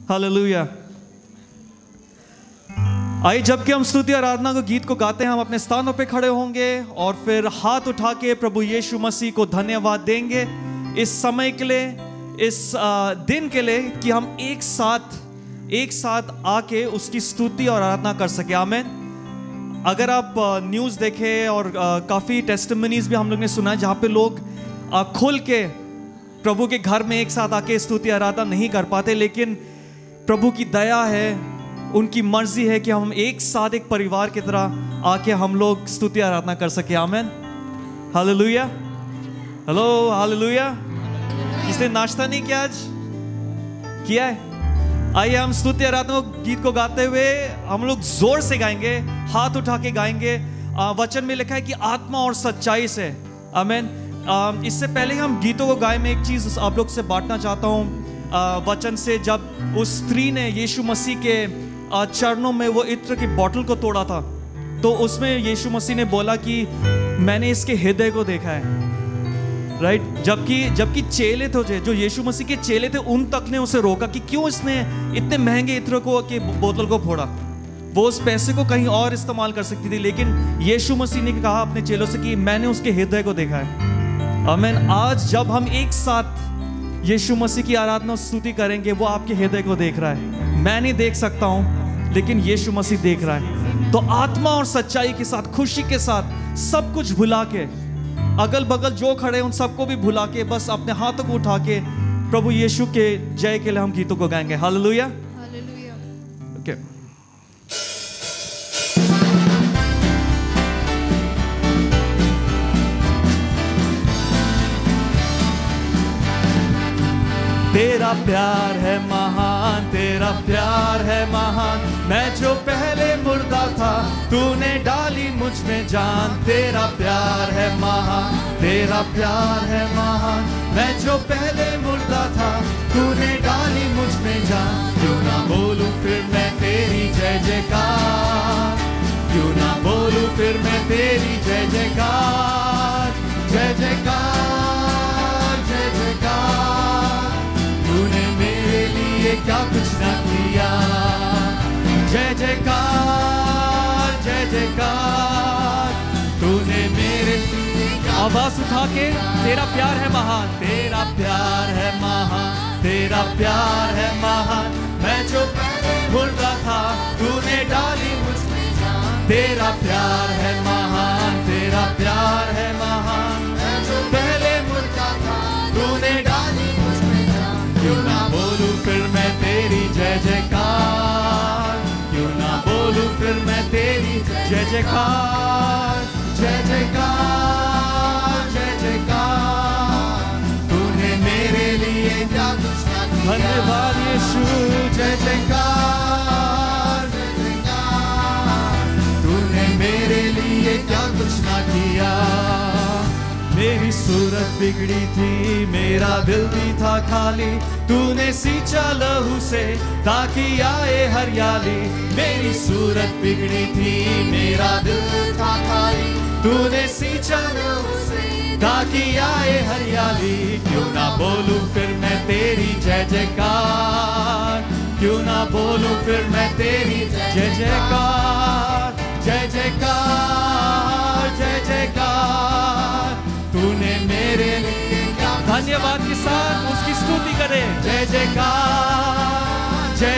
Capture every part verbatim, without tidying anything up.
Hallelujah. आइए, जबकि हम स्तुति आराधना को गीत को गाते हैं, हम अपने स्थानों पे खड़े होंगे और फिर हाथ उठा के प्रभु यीशु मसीह को धन्यवाद देंगे इस समय के लिए, इस दिन के लिए कि हम एक साथ एक साथ आके उसकी स्तुति और आराधना कर सके। आमीन। अगर आप न्यूज़ देखें और काफ़ी टेस्टिमनीज भी हम लोग ने सुना है जहाँ पे लोग खुल के प्रभु के घर में एक साथ आके स्तुति आराधना नहीं कर पाते, लेकिन प्रभु की दया है, उनकी मर्जी है कि हम एक साथ एक परिवार की तरह आके हम लोग स्तुति आराधना कर सके। आमीन। हालेलुया। Hello, hallelujah. इसने नाश्ता नहीं किया? आज किया है? आइए हम स्तुति आराधना गीत को गाते हुए हम लोग जोर से गाएंगे, हाथ उठा के गाएंगे। वचन में लिखा है कि आत्मा और सच्चाई से। आमीन। इससे पहले हम गीतों को गाए, मैं एक चीज आप लोग से बांटना चाहता हूँ वचन से। जब उस स्त्री ने यीशु मसीह के चरणों में वो इत्र की बोतल को तोड़ा था, तो उसमें यीशु मसीह ने बोला कि मैंने इसके हृदय को देखा है। Right right? जबकि जबकि चेले थे, जो यीशु मसीह के चेले थे, उन तक ने उसे रोका कि क्यों इसने इतने महंगे इत्र को की बोतल को फोड़ा। वो उस पैसे को कहीं और इस्तेमाल कर सकती थी, लेकिन यीशु मसीह ने कहा अपने चेलों से कि मैंने उसके हृदय को देखा है। आमीन। आज जब हम एक साथ यीशु मसीह की आराधना स्तुति करेंगे, वो आपके हृदय को देख रहा है। मैं नहीं देख सकता हूं, लेकिन यीशु मसीह देख रहा है। तो आत्मा और सच्चाई के साथ, खुशी के साथ, सब कुछ भुला के, अगल बगल जो खड़े उन सबको भी भुला के, बस अपने हाथों को उठा के प्रभु यीशु के जय के लिए हम गीतों को गाएंगे। हालेलुया। हालेलुया। ओके। तेरा प्यार है महान, तेरा प्यार है महान। मैं जो पहले मुर्दा था, तूने डाली मुझ में जान। तेरा प्यार है महान, तेरा प्यार है महान। मैं जो पहले मुर्दा था, तूने डाली मुझ में जान। क्यों ना बोलूं फिर मैं तेरी जय जयकार, क्यों ना बोलूं फिर मैं तेरी जय जयकार। जय जयकार, जय जयकार, तूने मेरे लिए क्या कुछ ना किया। जय जयकार, जय जयकार, तूने मेरे लिए। आवाज उठा के, तेरा प्यार है महान, तेरा प्यार है महान, तेरा प्यार है महान। मैं जो पहले मुर्दा था, तूने डाली मुझ में जान। तेरा प्यार है महान, तेरा प्यार है महान। मैं जो पहले मुर्दा था, तूने डाली मुझ में जान। क्यों ना बोलूं फिर मैं तेरी जय जयकार, क्यों ना बोलूं फिर मैं तेरी जय जयकार। जय जयकार, जय जयकार, तूने मेरे लिए क्या कुछ ना किया। धन्यवाद यीशु। जय जयकार, जय जयकार, तूने मेरे लिए क्या कुछ ना किया। मेरी सूरत बिगड़ी थी, मेरा दिल भी था खाली, तूने सींचा लहू से ताकि आए हरियाली। मेरी सूरत बिगड़ी थी, मेरा दिल था खाली, तूने सींचा लहू से ताकि आए हरियाली। क्यों ना बोलूं फिर मैं तेरी जय जयकार, क्यों ना बोलूं फिर मैं तेरी जय जयकार। जय जयकार, जय जयकार, तूने मेरे लिए क्या। धन्यवाद के साथ उसकी स्तुति करें। जय जयकार, जय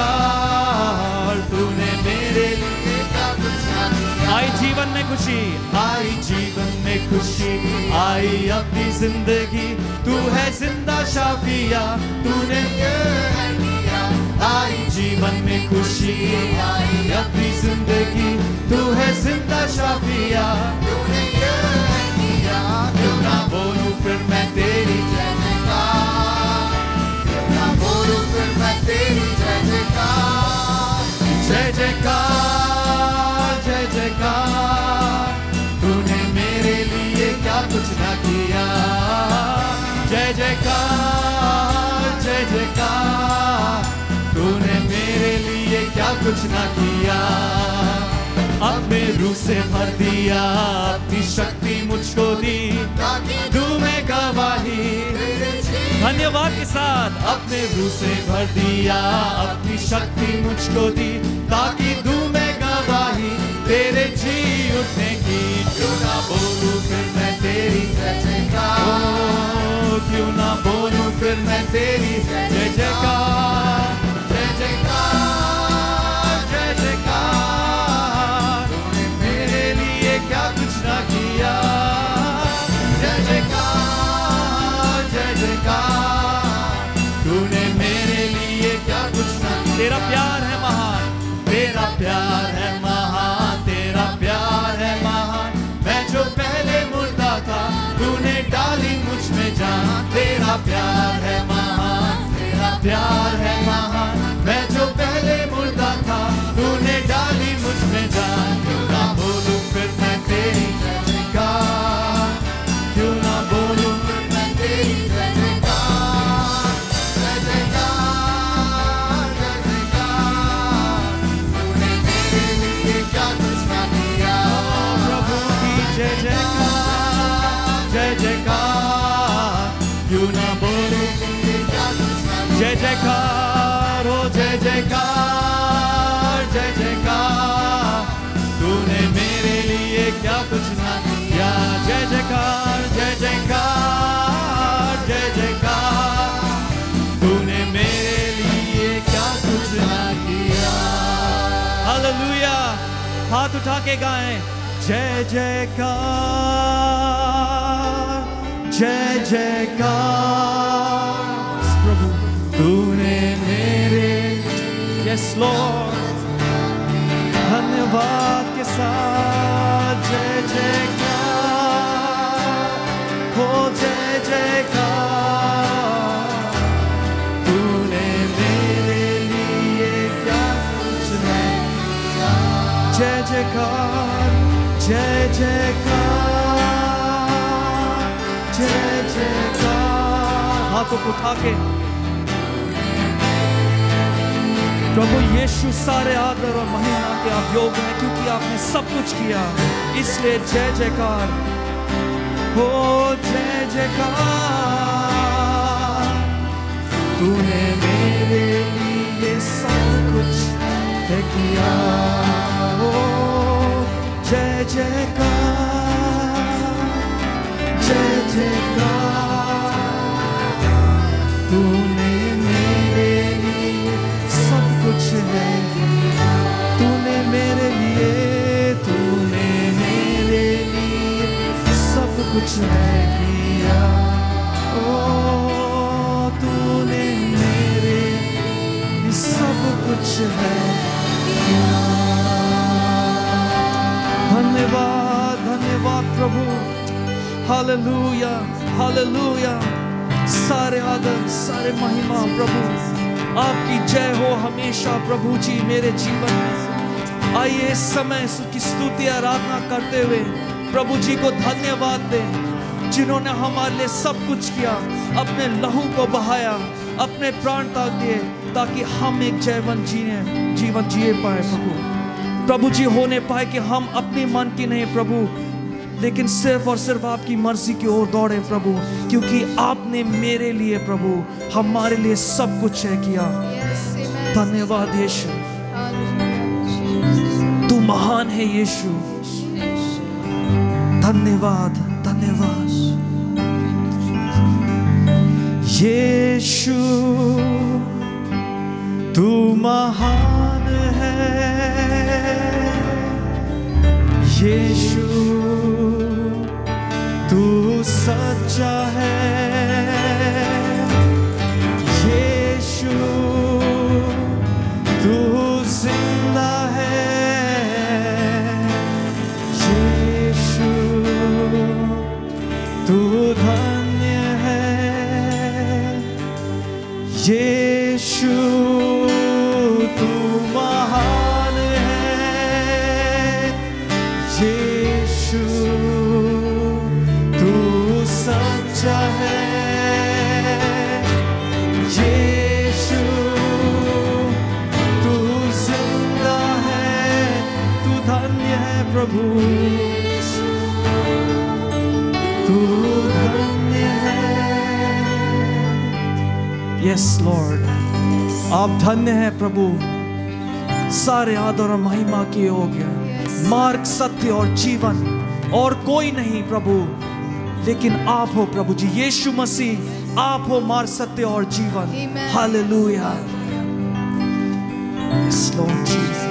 जयकार, तूने मेरे लिए क्या कुछ ना किया। आई जीवन में खुशी, आई जीवन में खुशी, आई अपनी जिंदगी, तू है जिंदा शाफिया, तूने किया। आई जीवन में खुशी, आई अपनी जिंदगी, तू है जिंदा शाफिया, तूने किया। क्यों ना बोलूं फिर मैं तेरी जय जयकार, क्यों ना बोलूं फिर मैं तेरी जय जयकार। जय जयकार, जय जयकार, तूने मेरे लिए क्या कुछ ना किया। जय जयकार, जय जयकार, तूने मेरे लिए क्या कुछ ना किया। अपने रूह से भर दिया, अपनी शक्ति मुझको दी, दूं मैं गवाही। धन्यवाद के साथ अपने रूह से भर दिया, अपनी शक्ति मुझको दी, ताकि दूं मैं गवाही तेरे जी उठने की। क्यों ना बोलूं फिर मैं तेरी जय जयकार, क्यों ना बोलूं फिर मैं तेरी जय जयकार, जय जयकार, जय जयकार। तूने मेरे लिए क्या कुछ ना किया, जय जयकार, जय जयकार। तूने मेरे लिए क्या कुछ ना किया। तेरा प्यार है महान, तेरा प्यार है महान, तेरा प्यार है महान। मैं जो पहले मुर्दा था, तूने डाली मुझ में जान। तेरा प्यार है महान, तेरा प्यार है महान। मैं जो पहले मुर्दा था, तूने डाली मुझ में जान। क्यों ना बोलूं फिर मैं तेरी जय जयकार, क्यों ना बोलूं फिर मैं तेरी जय जयकार, जय जयकार, जय जयकार। तूने मेरे लिए क्या कुछ ना किया। प्रभु की जय जयकार, जय जयकार। क्यों ना बोलूं क्या कुछ ना किया। जय जयकार, हो जय जयकार, जय जयकार। तूने मेरे लिए क्या कुछ ना किया। जय जयकार, जय जयकार, जय जयकार। तूने मेरे लिए क्या कुछ ना किया। हालेलुया, हाथ उठा के गाएं, जय जयकार, जय जयकार। प्रभु तूने मेरे, यस लॉर्ड, धन्यवाद के साथ जय जयकार, हो जय जयकार। तूने मेरे लिए क्या कुछ नहीं किया। जय जयकार, जय जयकार, जय जयकार। हाथों को उठा के प्रभु यीशु सारे आदर और महिमा के आप योग्य हैं, क्योंकि आपने सब कुछ किया, इसलिए जय जयकार, हो जय जयकार। तूने मेरे लिए सब कुछ है किया, हो जय जयकार, जय जयकार। तूने मेरे लिए सब कुछ है किया, तूने मेरे लिए, तूने मेरे लिए सब कुछ है किया। ओ तूने मेरे लिए सब कुछ है किया। धन्यवाद, धन्यवाद प्रभु। Hallelujah, hallelujah. सारे आदर, सारे महिमा प्रभु आपकी जय हो हमेशा प्रभु जी मेरे जीवन में। आइए इस समय उसकी स्तुति आराधना करते हुए प्रभु जी को धन्यवाद दें, जिन्होंने हमारे लिए सब कुछ किया, अपने लहू को बहाया, अपने प्राण त्याग दिए, ताकि हम एक जीवन जीने जीवन जिए पाए प्रभु। प्रभु जी होने पाए कि हम अपनी मन की नहीं प्रभु, लेकिन सिर्फ और सिर्फ आपकी मर्जी की ओर दौड़े प्रभु, क्योंकि आपने मेरे लिए प्रभु हमारे लिए सब कुछ है किया। धन्यवाद यीशु, तू महान है यीशु। धन्यवाद, धन्यवाद यीशु, तू महान है यीशु, तू सच्चा है यीशु, तू जिंदा है यीशु, तू धन्य है यीशु, तू महान है यीशु, सच्चा है यीशु, तू जिंदा है, तू धन्य है प्रभु, तू धन्य है। यस लॉर्ड, आप धन्य हैं प्रभु, सारे आदर और महिमा की योग्य। मार्ग, सत्य और जीवन और कोई नहीं प्रभु, लेकिन आप हो प्रभु जी। यीशु मसीह आप हो मार्ग, सत्य और जीवन। Hallelujah, yes Lord Jesus.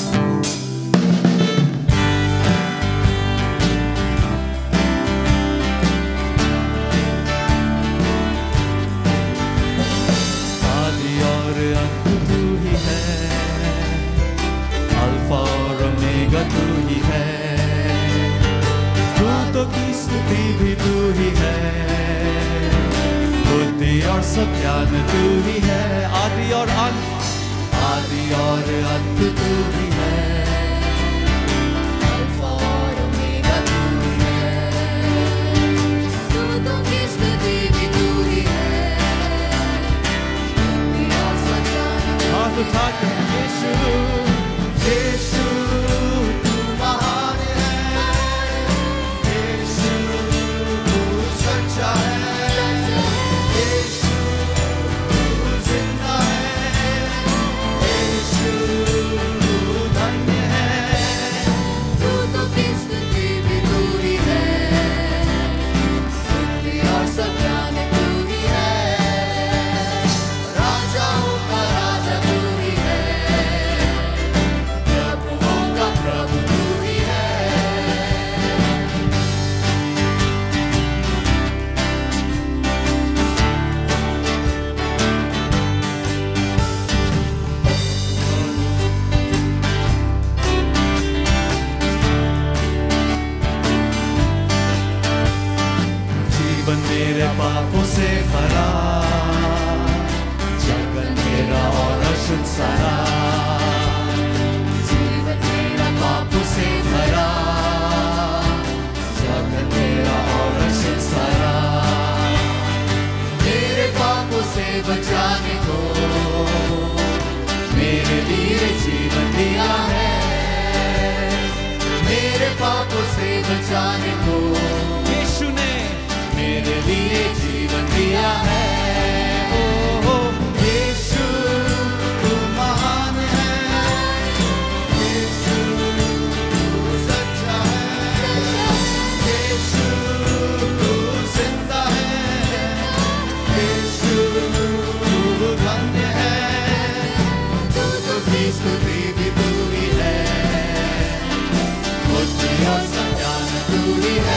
तू ही है, तू तो की स्तुति भी तू ही है, बुद्धि और सब ज्ञान तू ही है, आदि और अंत, आदि और अंत तू ही है, अल्फा और ओमेगा तू ही है, तू तो की स्तुति भी तू ही है, बुद्धि और सब ज्ञान। हाथ उठा कर यीशु, यीशु पापों से भरा, जगत मेरा और अशुद्ध सारा, जीवन मेरा पापों से भरा, जगत मेरा और अशुद्ध सारा, मेरे पापों से बचाने को मेरे लिए जीवन दिया है, मेरे पापों से बचाने को यीशु ने मेरे लिए जीवन दिया है। ओ, ओ यीशु तू महान है, यीशु तू सच्चा है, यीशु तू जिंदा है, यीशु तू धन्य है, तू तो की स्तुति भी तू ही है, बुद्धि और सब ज्ञान तू ही है,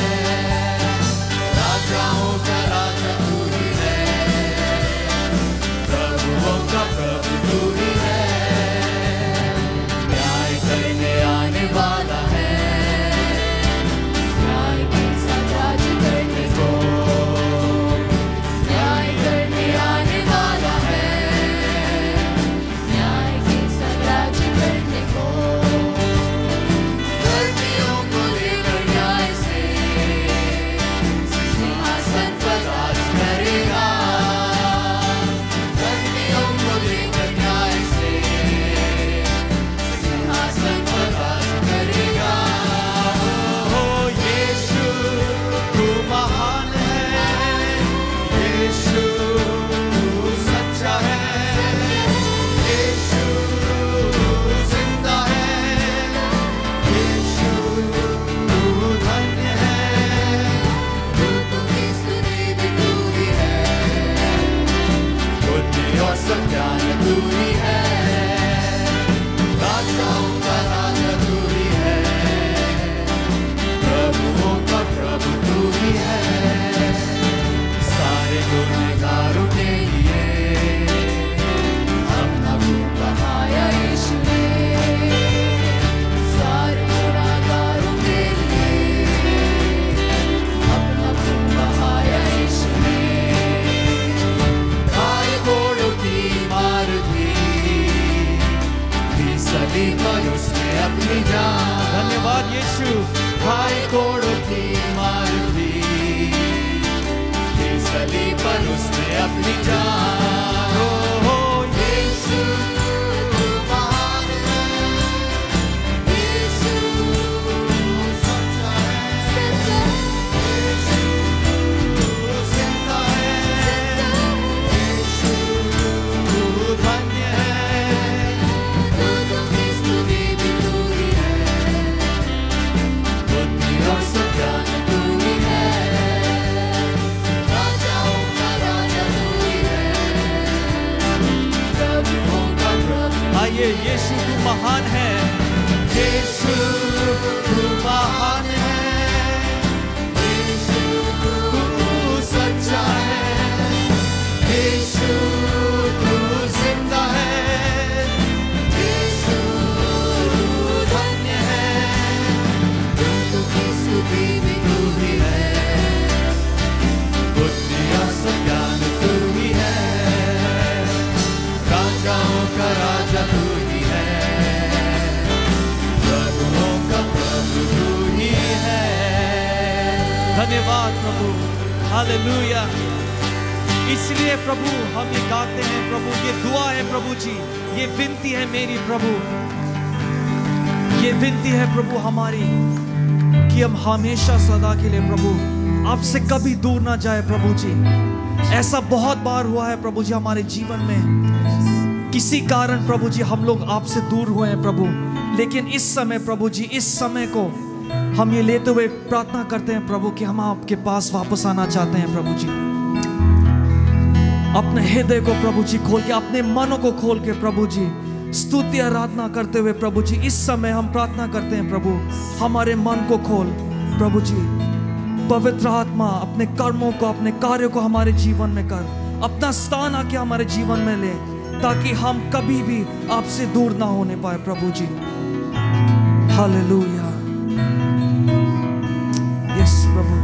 राजाओं का राजा तू ही है, प्रभुओं का प्रभु तू ही है, न्याय करने आने वाला है, न्याय के साथ राज करने को, न्याय करने आने वाला है, न्याय के साथ राज करने को, धर्मियों को लेकर न्याय से सिंहासन पर राज करेगा, धर्मियों को लेकर न्याय से सिंहासन पर राज करेगा। ओ यीशु तू महान है, यीशु तू सच्चा है, यीशु तू जिंदा है, यीशु तू धन्य है, तू तो की स्तुति भी तू ही है, बुद्धि और सब ज्ञान तू ही है, राजाओं का राजा तू ही है, प्रभुओं का प्रभु तू ही है, सारे गुनहगारों के लिए अपना खून बहाया यीशु ने, सारे गुनहगारों के लिए अपना खून बहाया यीशु ने, गाय घोड़ों की मार दी, थी सलीब पर उसने अपनी जान। धन्यवाद यीशु, गाय घोड़ों की मार दी, थी सलीब पर उसने अपनी जान। ओ, ओ यीशु तू महान है, यीशु तू सच्चा है, यीशु तू जिंदा है, यीशु बोलिए यीशु तू महान है, यीशु तू महान है, यीशु तू सच्चा है, यीशु तू जिंदा है, यीशु तू धन्य है, दुख की स्तुति भी तू ही है, बुद्धि और ज्ञान तू ही है, राजाओं का राजा तू ही है, प्रभुओं का प्रभु तू ही है। धन्यवाद प्रभु, हालेलुया। इसलिए प्रभु हम ये गाते हैं प्रभु, ये दुआ है प्रभु जी, ये विनती है मेरी प्रभु, ये विनती है प्रभु हमारी कि हम हमेशा सदा के लिए प्रभु आपसे कभी दूर ना जाए प्रभु जी। ऐसा बहुत बार हुआ है प्रभु जी हमारे जीवन में, किसी कारण प्रभु जी हम लोग आपसे दूर हुए हैं प्रभु, लेकिन इस समय प्रभु जी, इस समय को हम ये लेते हुए प्रार्थना करते हैं प्रभु कि हम आपके पास वापस आना चाहते हैं प्रभु जी। अपने हृदय को प्रभु जी खोल के, अपने मनों को खोल के प्रभु जी स्तुति आराधना करते हुए प्रभु जी इस समय हम प्रार्थना करते हैं प्रभु, हमारे मन को खोल प्रभु जी। पवित्र आत्मा अपने कर्मों को, अपने कार्यों को हमारे जीवन में कर, अपना स्थान आके हमारे जीवन में ले, ताकि हम कभी भी आपसे दूर ना होने पाए प्रभु जी। हालेलुया, यस प्रभु।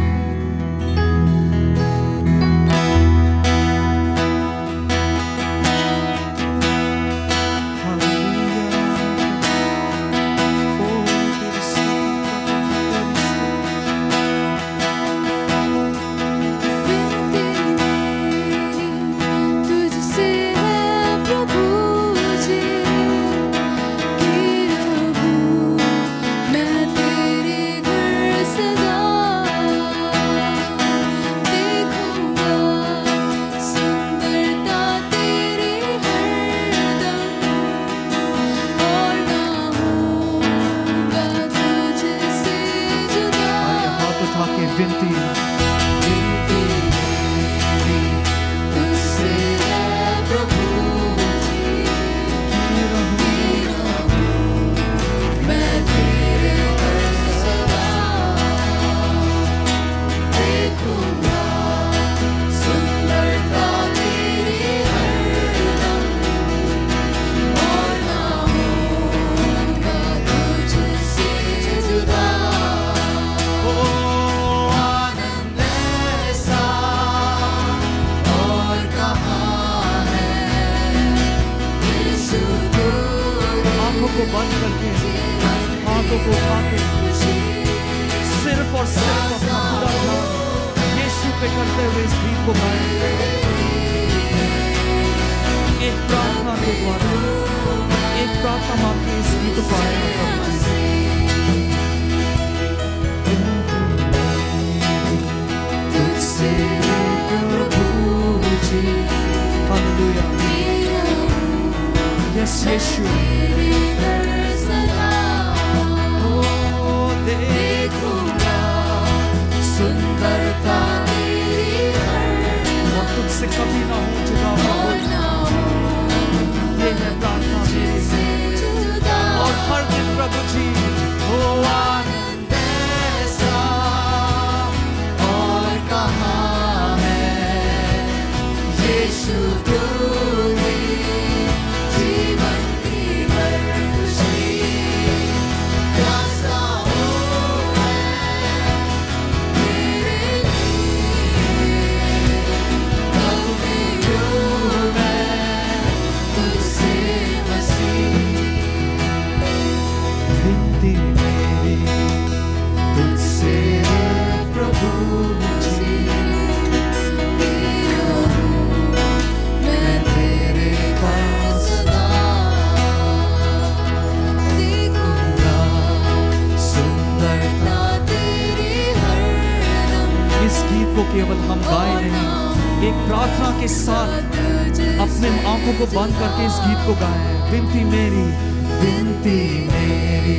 बंद करके इस गीत को गाएं। विनती मेरी, विनती मेरी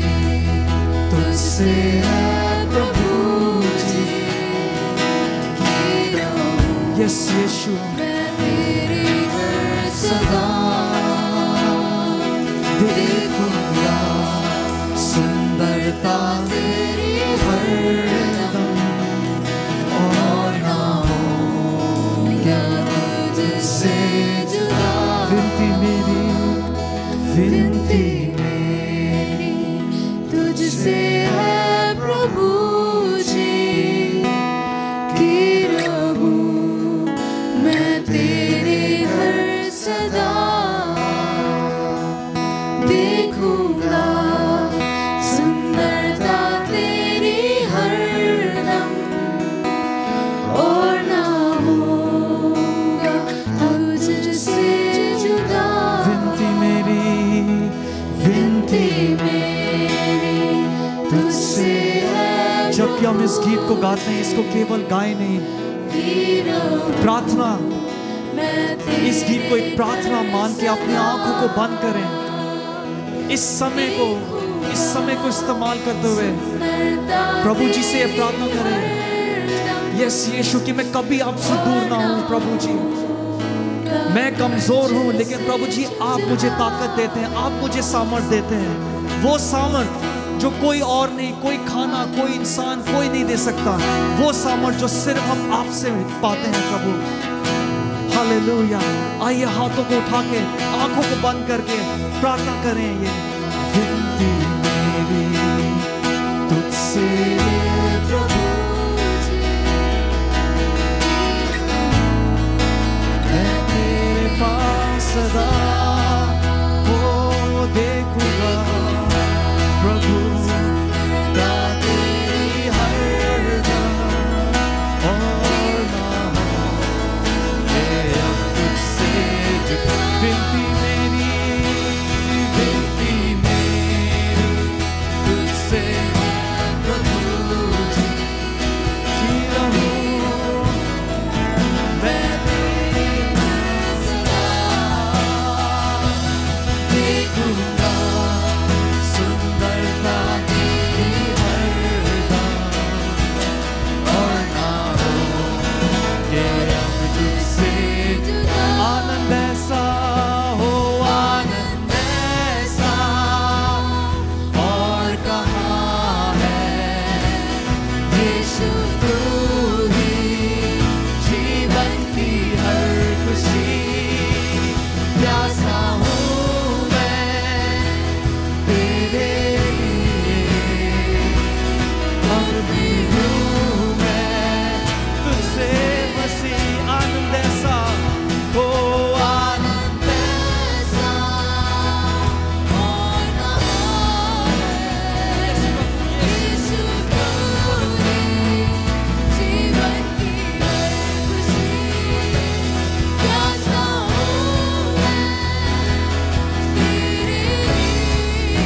तुझसे है प्रभु जी, यस यीशु मैं तेरी सदा इस गीत को गाते हैं, इसको केवल गाए नहीं, प्रार्थना, इस गीत को एक प्रार्थना मान के अपनी आंखों को बंद करें। इस समय को इस समय को इस्तेमाल करते हुए प्रभु जी से प्रार्थना करें, यस यीशु कि मैं कभी आपसे दूर ना हूं। प्रभु जी मैं कमजोर हूं, लेकिन प्रभु जी आप मुझे ताकत देते हैं, आप मुझे सामर्थ देते हैं, वो सामर्थ जो कोई और नहीं, कोई खाना, कोई इंसान, कोई नहीं दे सकता, वो सामर्थ जो सिर्फ हम आपसे पाते हैं प्रभु। हालेलुया। आइए हाथों को उठा के आंखों को बंद करके प्रार्थना करें। ये विनती मेरी तुझसे प्रभु, मैं तेरे पास सदा हो देखूंगा प्रभु, तेरी हर दम और ना ये अब तुझसे जो विनती मेरी, विनती मेरी तुझसे प्रभु जी, जी रहूं मैं तेरे पास देखूंगा सुंदरता तेरी हरदम और ना हो ये अब तुझसे आनंद ऐसा हो, आनंद ऐसा और कहाँ है यीशु, तू ही जीवन की हर खुशी, प्यासा हूँ मैं तेरे लिए, अब भी हूँ मैं तुझसे मसीह। आनंद ऐसा हो, आनंद ऐसा और कहाँ है यीशु, तू ही जीवन की हर खुशी, प्यासा हूँ मैं तेरे लिए,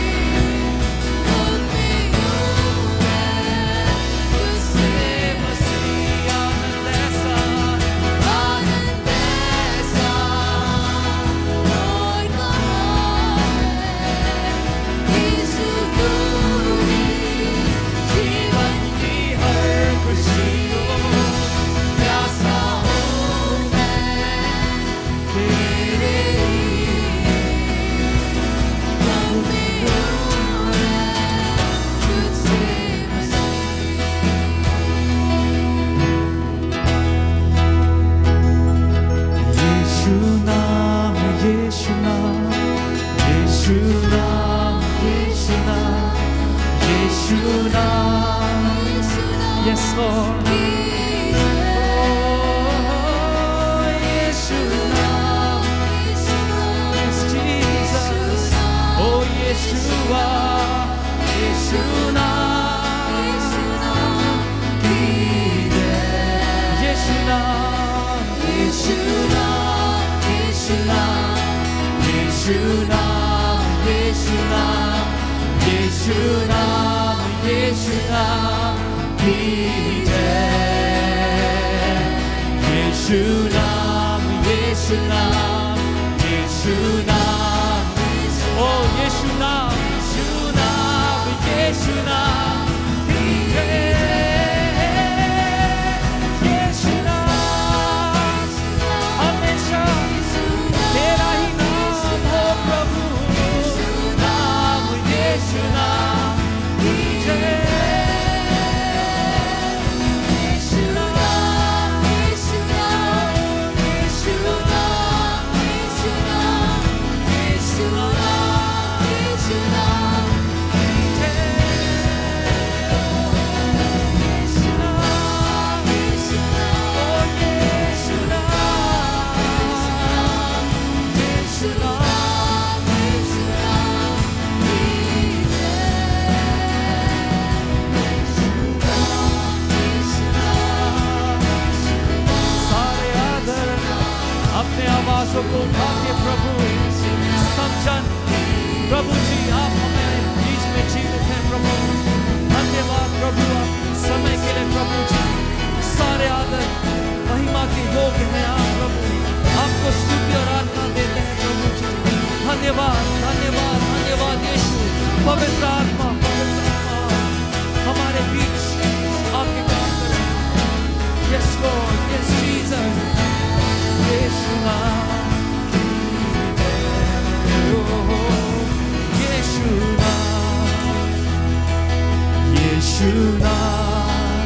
अब भी हूँ मैं तुझसे मसीह। आनंद ऐसा, आनंद ऐसा और कहाँ है यीशु, तू ही जीवन की हर खुशी, प्यासा हूँ मैं तेरे लिए, अब भी हूँ मैं तुझसे यीशु नाम, यीशु नाम, यीशु नाम, यीशु नाम, यीशु नाम, yes Lord, oh यीशु नाम, yes Jesus, oh Yeshua, यीशु नाम की जय, यीशु नाम, यीशु नाम, यीशु नाम, यीशु नाम, यीशु नाम, यीशु नाम, यीशु नाम की जय, यीशु नाम, यीशु नाम, यीशु नाम, ओ यीशु नाम, यीशु नाम, यीशु नाम की जय, यीशु नाम हमेशा तेरा ही नाम हो प्रभु, नाम यीशु नाम की जय, यीशु नाम, यीशु नाम, यीशु नाम, यीशु नाम, यीशु नाम, यीशु नाम की जय, यीशु नाम, यीशु नाम, ओ यीशु नाम, यीशु नाम, यीशु नाम की सारे आदर अपने आवाजों को उठा के प्रभु समझन, प्रभु जी आप हमारे बीच में जीवित हैं प्रभु, धन्यवाद प्रभु, आप पवित्र आत्मा, पवित्र आत्मा हमारे बीच आपके काम करें। Yes Lord, yes Jesus, यीशु नाम की जय हो, यीशु नाम, यीशु नाम,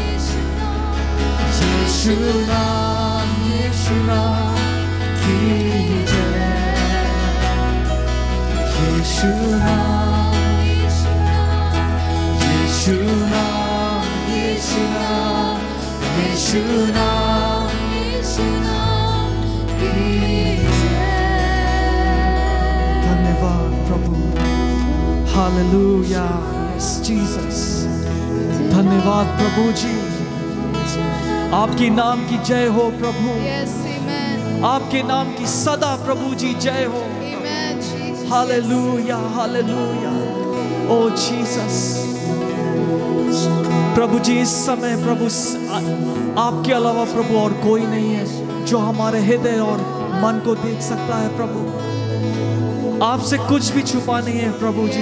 यीशु नाम, यीशु नाम की जय, यीशु नाम, यीशु नाम, यीशु नाम, यीशु नाम, यीशु नाम की जय। धन्यवाद प्रभु, हालेलुया, यस जीसस। धन्यवाद प्रभु जी, आपके नाम की जय हो प्रभु, आपके नाम की सदा प्रभु जी जय हो। Hallelujah, hallelujah, oh Jesus. प्रभु जी इस समय प्रभु आपके अलावा प्रभु और कोई नहीं है जो हमारे हृदय और मन को देख सकता है प्रभु। आपसे कुछ भी छुपा नहीं है प्रभु जी।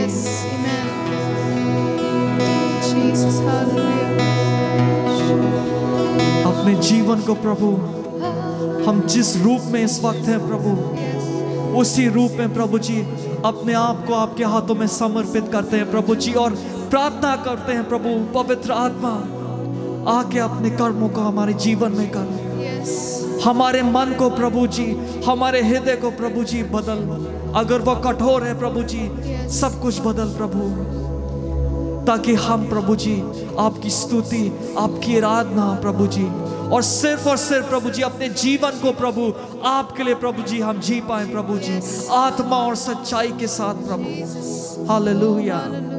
अपने जीवन को प्रभु हम जिस रूप में इस वक्त हैं प्रभु, उसी रूप में प्रभु जी अपने आप को आपके हाथों में समर्पित करते हैं प्रभु जी, और प्रार्थना करते हैं प्रभु पवित्र आत्मा आके अपने कर्मों को हमारे जीवन में कर। हमारे मन को प्रभु जी, हमारे हृदय को प्रभु जी बदल। अगर वो कठोर है प्रभु जी, सब कुछ बदल प्रभु, ताकि हम प्रभु जी आपकी स्तुति, आपकी आराधना प्रभु जी, और सिर्फ और सिर्फ प्रभु जी अपने जीवन को प्रभु आपके लिए प्रभु जी हम जी पाए प्रभु जी, आत्मा और सच्चाई के साथ प्रभु। हालेलुया,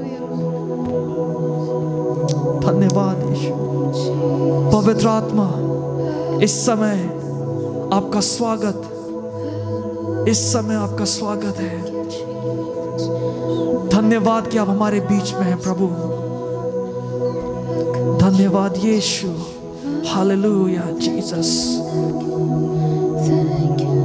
धन्यवाद यीशु। पवित्र आत्मा इस समय आपका स्वागत, इस समय आपका स्वागत है। धन्यवाद कि आप हमारे बीच में हैं प्रभु। धन्यवाद Yeshu. Hallelujah Jesus. Thank you,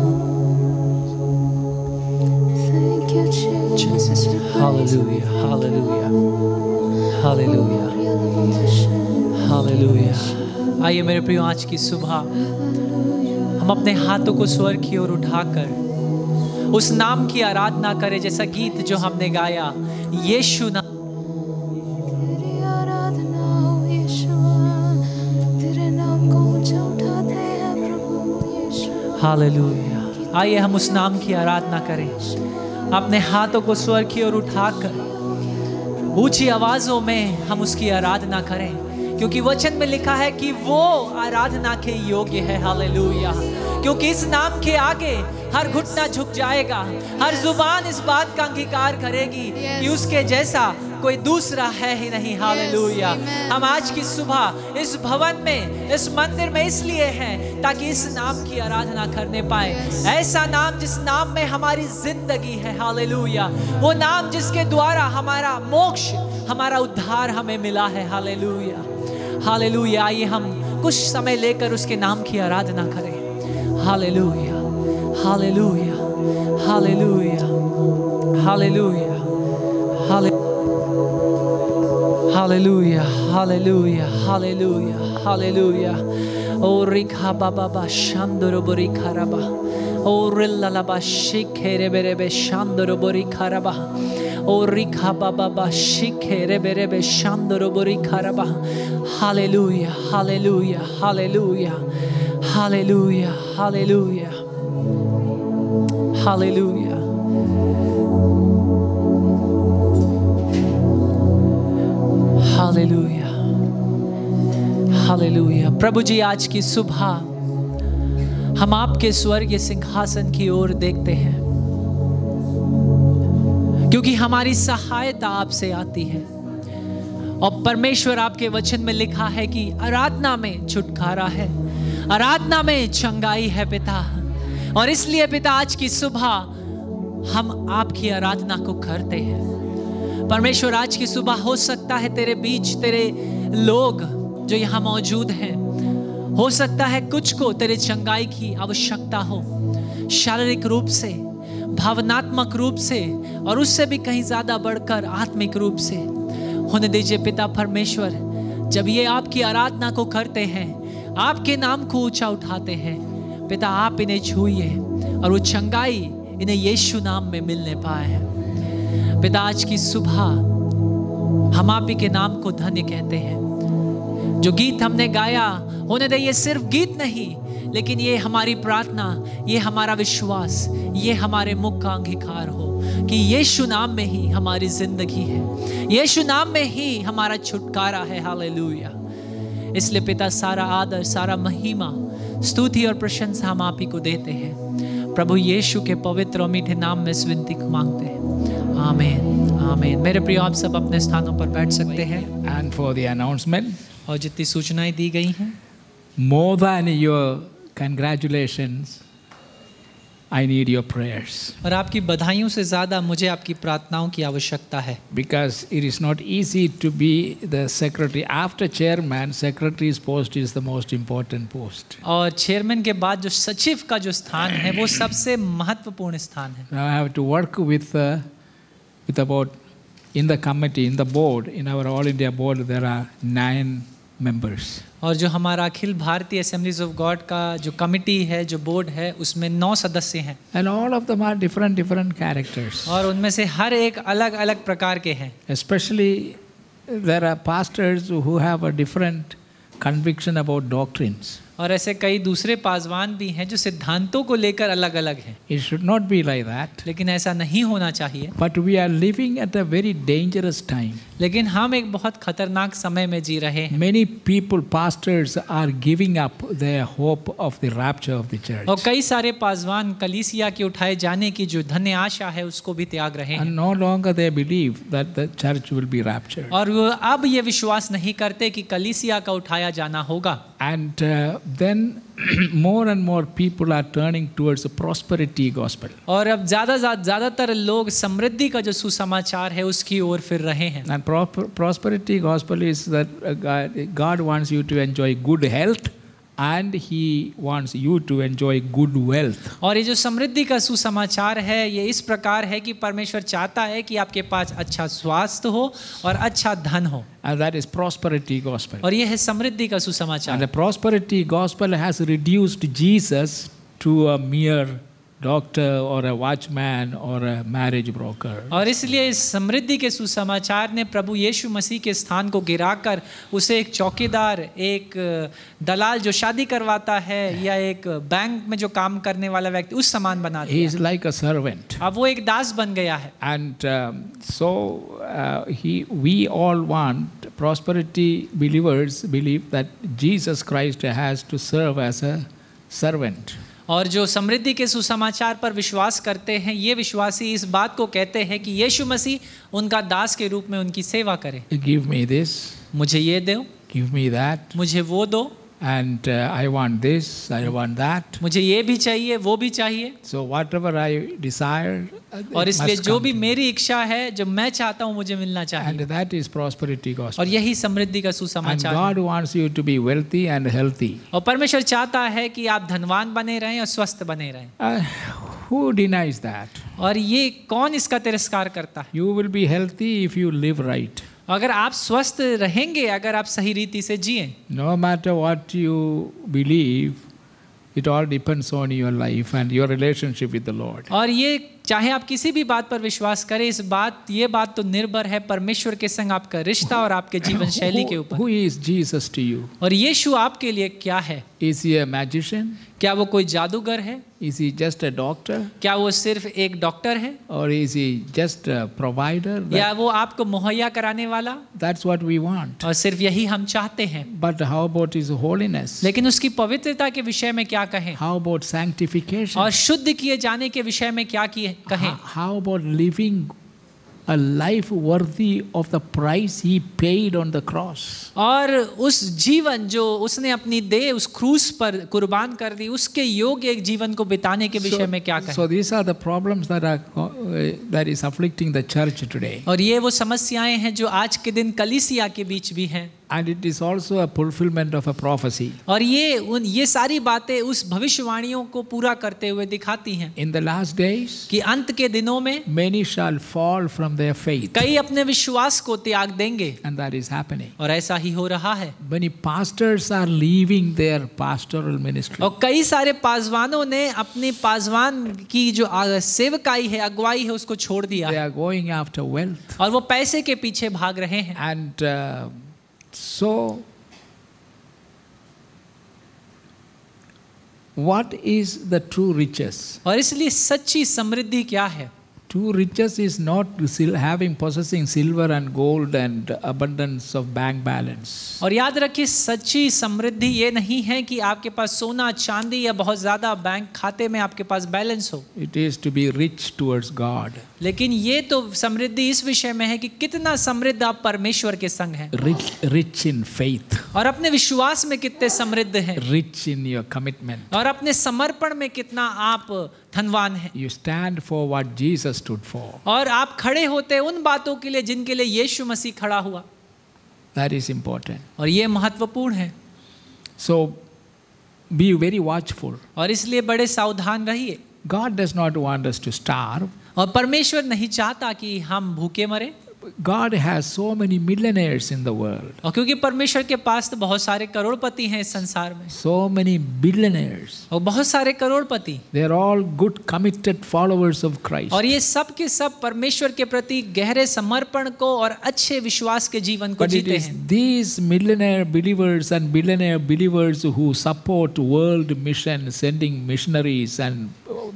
Lord. Thank you, Jesus. Hallelujah, hallelujah, hallelujah, hallelujah. आइए मेरे प्रियो, आज की सुबह हम अपने हाथों को स्वर की ओर उठाकर उस नाम की आराधना करें, जैसा गीत जो हमने गाया, यीशु नाम। तेरी आराधना हो यीशुआ, तेरे नाम को ऊंचा उठाते हैं प्रभु यीशु। हालेलुया। आइए हम उस नाम की आराधना करें, अपने हाथों को स्वर की ओर उठाकर ऊंची आवाजों में हम उसकी आराधना करें, क्योंकि वचन में लिखा है कि वो आराधना के योग्य है। हालेलुया। क्योंकि इस नाम के आगे हर घुटना झुक जाएगा, हर जुबान इस बात का अंगीकार करेगी कि उसके जैसा कोई दूसरा है ही नहीं। हालेलुया। हम आज की सुबह इस भवन में, इस मंदिर में इसलिए हैं ताकि इस नाम की आराधना करने पाए। ऐसा नाम जिस नाम में हमारी जिंदगी है। हालेलुया। वो नाम जिसके द्वारा हमारा मोक्ष, हमारा उद्धार हमें मिला है। Hallelujah, hallelujah. आइए हम कुछ समय लेकर उसके नाम की आराधना करें। Hallelujah, hallelujah, hallelujah, hallelujah, hallelujah, hallelujah, hallelujah, hallelujah. ओ रिखा बाबा बा शांदरो बोरी खराबा, ओ रिल्ला बा शिखेरे बेरे बे शांदरो बोरी खराबा, ओ रिखा बाबा बा शिखेरे बेरे बे शांदरो बोरी खराबा। Hallelujah, hallelujah, hallelujah, hallelujah, hallelujah, hallelujah, hallelujah, hallelujah. प्रभु जी, आज की सुबह हम आपके स्वर्गीय सिंहासन की ओर देखते हैं, क्योंकि हमारी सहायता आपसे आती है। और परमेश्वर, आपके वचन में लिखा है कि आराधना में छुटकारा है, आराधना में चंगाई है पिता। और इसलिए पिता, आज की सुबह हम आपकी आराधना को करते हैं। परमेश्वर, आज की सुबह हो सकता है तेरे बीच तेरे लोग जो यहाँ मौजूद हैं, हो सकता है कुछ को तेरे चंगाई की आवश्यकता हो, शारीरिक रूप से भावनात्मक रूप से और उससे भी कहीं ज्यादा बढ़कर आत्मिक रूप से होने दीजिए पिता परमेश्वर। जब ये आपकी आराधना को करते हैं, आपके नाम को ऊंचा उठाते हैं पिता, आप इन्हें छूइए और वो चंगाई इन्हें यीशु नाम में मिलने पाए। पिता आज की सुबह हम आप ही के नाम को धन्य कहते हैं। जो गीत हमने गाया, होने दे ये सिर्फ गीत नहीं, लेकिन ये हमारी प्रार्थना, ये हमारा विश्वास, ये हमारे मुख का अंगीकार हो कि यीशु नाम में ही हमारी जिंदगी है, यीशु नाम में ही हमारा छुटकारा है। हालेलुया। इसलिए पिता सारा आदर, सारा महिमा, स्तुति और प्रशंसा हम आप ही को देते हैं। प्रभु यीशु के पवित्र और मीठे नाम में इस विनती को मांगते हैं। आमीन, आमीन। मेरे प्रिय, आप सब अपने स्थानों पर बैठ सकते हैं। And for the announcement, और जितनी सूचनाएं दी गई हैं, more than your congratulations, I need your prayers. और आपकी बधाइयों से ज़्यादा मुझे आपकी प्रार्थनाओं की आवश्यकता है। Because it is not easy to be the secretary. After chairman, secretary's post is the most important post. और चेयरमैन के बाद जो सचिव का जो स्थान है वो सबसे महत्वपूर्ण स्थान है। Now I have to work with uh, with about in the committee, in the board, in our All India board there are nine members. और जो हमारा Akhil Bharatiya assemblies of God का जो कमिटी है, जो बोर्ड है, उसमें नौ सदस्य हैं। And all of them are different different characters. और उनमें से हर एक अलग अलग प्रकार के हैं। Especially there are pastors who have a different conviction about doctrines. और ऐसे कई दूसरे पासवान भी हैं जो सिद्धांतों को लेकर अलग अलग हैं। It should not be like that. लेकिन ऐसा नहीं होना चाहिए। But we are living at a very dangerous time. लेकिन हम एक बहुत खतरनाक समय में जी रहे हैं। Many people, pastors, are giving up their hope of the rapture of the church. और कई सारे पासवान कलीसिया के उठाए जाने की जो धन्य आशा है उसको भी त्याग रहे हैं। And no longer they believe that the church will be raptured. और वो अब ये विश्वास नहीं करते कि कलीसिया का उठाया जाना होगा। And uh, then more and more people are turning towards a prosperity gospel. और अब ज़्यादा ज़्यादातर लोग समृद्धि का जो सुसमाचार है उसकी ओर फिर रहे हैं। And pro- prosperity gospel is that uh, God, God wants you to enjoy good health and He wants you to enjoy good wealth. और ये जो समृद्धि का सुसमाचार है ये इस प्रकार है कि परमेश्वर चाहता है कि आपके पास अच्छा स्वास्थ्य हो और अच्छा धन हो। And that is prosperity gospel. और ये है समृद्धि का सुसमाचार। And the prosperity gospel has reduced Jesus to a mere doctor or a watchman or a marriage broker. और इसलिए इस समृद्धि के सुसमाचार ने प्रभु यीशु मसीह के स्थान को गिराकर उसे एक चौकीदार, एक दलाल जो शादी करवाता है या एक बैंक में जो काम करने वाला व्यक्ति उस समान बना दिया। He is like a servant. अब वो एक दास बन गया है। And um, so uh, he, we all want prosperity believers believe that Jesus Christ has to serve as a servant. और जो समृद्धि के सुसमाचार पर विश्वास करते हैं ये विश्वासी इस बात को कहते हैं कि यीशु मसीह उनका दास के रूप में उनकी सेवा करे। Give me this, मुझे ये दो, give me that, मुझे वो दो, and uh, I want this, I want that. मुझे ये भी चाहिए, वो भी चाहिए। So whatever I desire, uh, और it इसलिए must जो come भी to me. मेरी इच्छा है, जो मैं चाहता हूँ मुझे मिलना And चाहिए। that is prosperity gospel. और यही समृद्धि का And सुसमाचार God है। wants you to be wealthy and healthy. और परमेश्वर चाहता है कि आप धनवान बने रहें और स्वस्थ बने रहें। Uh, who denies that? और ये कौन इसका तिरस्कार करता है? You will be healthy if you live right. अगर आप स्वस्थ रहेंगे, अगर आप सही रीति से जिएं। No matter what you believe, it all depends on your life and your relationship with the Lord. और ये चाहे आप किसी भी बात पर विश्वास करें, इस बात ये बात तो निर्भर है परमेश्वर के संग आपका रिश्ता और आपके जीवन शैली के Who, ऊपर। who is Jesus to you? और यीशु आपके लिए क्या है? Is he a magician? क्या वो कोई जादूगर है? Is he just a doctor? क्या वो सिर्फ एक डॉक्टर है? Or is he just a provider? That- या वो आपको मुहैया कराने वाला? that's what we want. और सिर्फ यही हम चाहते हैं। But how about his holiness? लेकिन उसकी पवित्रता के विषय में क्या कहें? How about sanctification? और शुद्ध किए जाने के विषय में क्या किए कहें? How, how about living a life worthy of the price he paid on the cross? और उस जीवन जो उसने अपनी देह उस क्रूस पर कुर्बान कर दी, उसके योग्य एक जीवन को बिताने के विषय में क्या कहें? So these are the problems that are uh, that is afflicting the church today. और ये वो समस्याएं हैं जो आज के दिन कलीसिया के बीच भी हैं। And it is also a fulfillment of a prophecy. और ये उन ये सारी बातें उस भविष्यवाणियों को पूरा करते हुए दिखाती हैं In the last days, कि अंत के दिनों में many shall fall from their faith. कई अपने विश्वास को त्याग देंगे, And that is happening. और ऐसा ही हो रहा है। Many pastors are leaving their pastoral ministry. और कई सारे पासवानों ने अपनी पासवान की जो आ- सेवकाई है, अगुवाई है, उसको छोड़ दिया They है, are going after wealth. और वो पैसे के पीछे भाग रहे हैं। And uh, so, what is the true riches? और इसलिए सच्ची समृद्धि क्या है? True riches is not sil- having possessing silver and gold and abundance of bank balance. और याद रखिए, सच्ची समृद्धि ये नहीं है कि आपके पास सोना चांदी या बहुत ज्यादा बैंक खाते में आपके पास बैलेंस हो, It is to be rich towards God, लेकिन ये तो समृद्धि इस विषय में है कि कितना समृद्ध आप परमेश्वर के संग हैं, rich, rich in faith, और अपने विश्वास में कितने समृद्ध हैं, rich in your commitment. और अपने समर्पण में कितना आप धनवान हैं, You stand for what Jesus stood for. और आप खड़े होते हैं उन बातों के लिए जिनके लिए यीशु मसीह खड़ा हुआ, That is important. और ये महत्वपूर्ण है। So, be very watchful. और इसलिए बड़े सावधान रहिए। God does not want us to starve. और परमेश्वर नहीं चाहता कि हम भूखे मरे, God has so many millionaires in the world, और क्योंकि परमेश्वर के पास तो बहुत सारे करोड़पति हैं इस संसार में, so many billionaires. और बहुत सारे करोड़पति, They are all good, committed followers of Christ. और ये सब के सब परमेश्वर के प्रति गहरे समर्पण को और अच्छे विश्वास के जीवन को But it जीते is हैं। these millionaire believers and billionaire believers who support world mission, sending missionaries and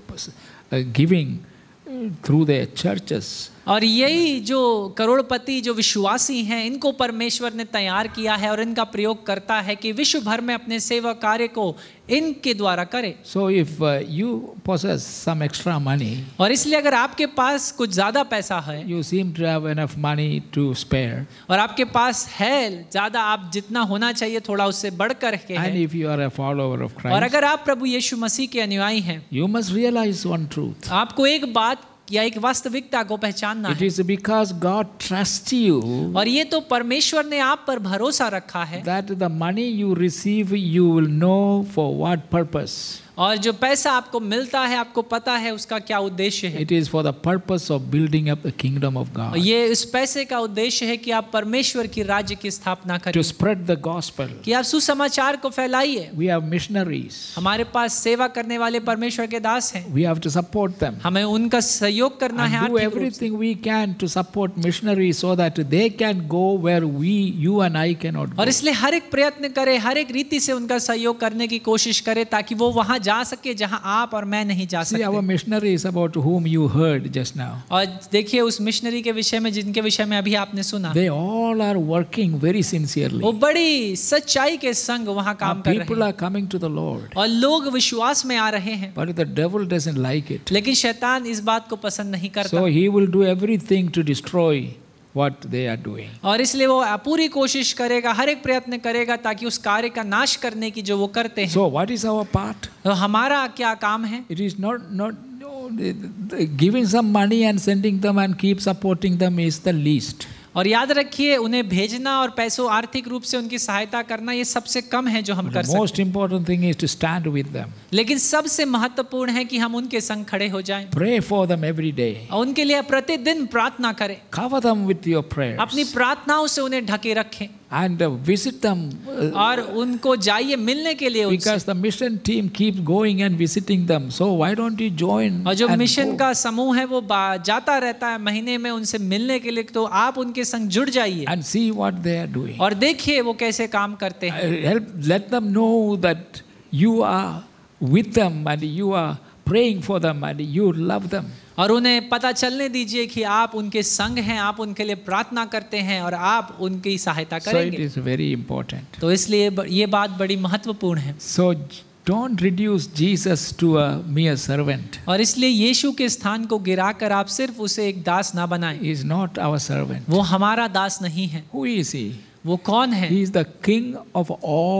uh, giving uh, through their churches. और यही जो करोड़पति जो विश्वासी हैं, इनको परमेश्वर ने तैयार किया है और इनका प्रयोग करता है कि विश्व भर में अपने सेवा कार्य को इनके द्वारा करे। So if uh, you possess some extra money, और इसलिए अगर आपके पास कुछ ज्यादा पैसा है, you seem to have enough money to spare, और आपके पास है ज्यादा, आप जितना होना चाहिए थोड़ा उससे बढ़कर के and है, if you are a follower of और Christ, अगर आप प्रभु यीशु मसीह के अनुयायी हैं, you must realize one truth. आपको एक बात या एक वास्तविकता को पहचानना It है, is because God trusts you और ये तो परमेश्वर ने आप पर भरोसा रखा है, that the money you receive, you will know for what purpose. और जो पैसा आपको मिलता है आपको पता है उसका क्या उद्देश्य है। It is for the purpose of building up the kingdom of और God, ये इस पैसे का उद्देश्य है कि आप परमेश्वर की राज्य की स्थापना करें, to spread the gospel. कि आप सुसमाचार को फैलाइए। We have missionaries. हमारे पास सेवा करने वाले परमेश्वर के दास हैं, We have to support them हमें उनका सहयोग करना है and do आर्थिक रूप से। everything we can to support missionaries so that they can go where we, you and I cannot go. और इसलिए हर एक प्रयत्न करें, हर एक रीति से उनका सहयोग करने की कोशिश करें ताकि वो वहां जा सके जहां आप और मैं नहीं जा See, our सकते। missionaries about whom you heard just now, और देखिए उस मिशनरी के विषय में जिनके विषय में अभी आपने सुना, they all are working very sincerely. वो बड़ी सच्चाई के संग वहां Our काम कर रहे people हैं, are coming to the Lord, और लोग विश्वास में आ रहे हैं, but the devil doesn't like it. लेकिन शैतान इस बात को पसंद नहीं करता, So he will do everything to destroy what they are doing. और इसलिए वो पूरी कोशिश करेगा, हर एक प्रयत्न करेगा ताकि उस कार्य का नाश करने की जो वो करते हैं। So what is our part? तो हमारा क्या काम है? It is not not no, the- the- giving some money and sending them and keep supporting them is the least. और याद रखिए, उन्हें भेजना और पैसों आर्थिक रूप से उनकी सहायता करना ये सबसे कम है जो हम कर The सकते most important thing is to stand with them, हैं, लेकिन सबसे महत्वपूर्ण है कि हम उनके संग खड़े हो जाएं pray for them every day, और उनके लिए प्रतिदिन प्रार्थना करें, cover them with your prayers, अपनी प्रार्थनाओं से उन्हें ढके रखें, and uh, visit them uh, और उनको जाइए मिलने के लिए उनसे। because the mission team keeps going and visiting them. So why don't you join? और जो and मिशन go? का समूह है वो बा- जाता रहता है महीने में उनसे मिलने के लिए, तो आप उनके संग जुड़ जाइए And see what they are doing. और देखिए वो कैसे काम करते हैं, Uh, help, let them know that you are with them and you are praying for them and you love them. और उन्हें पता चलने दीजिए कि आप उनके संग हैं, आप उनके लिए प्रार्थना करते हैं और आप उनकी सहायता So it करेंगे। is very important. तो इसलिए ब- ये बात बड़ी महत्वपूर्ण है, So don't reduce Jesus to a mere servant. और इसलिए यीशु के स्थान को गिराकर आप सिर्फ उसे एक दास ना बनाएं। He is not our servant. वो हमारा दास नहीं है। Who is he? वो कौन है? He is the king of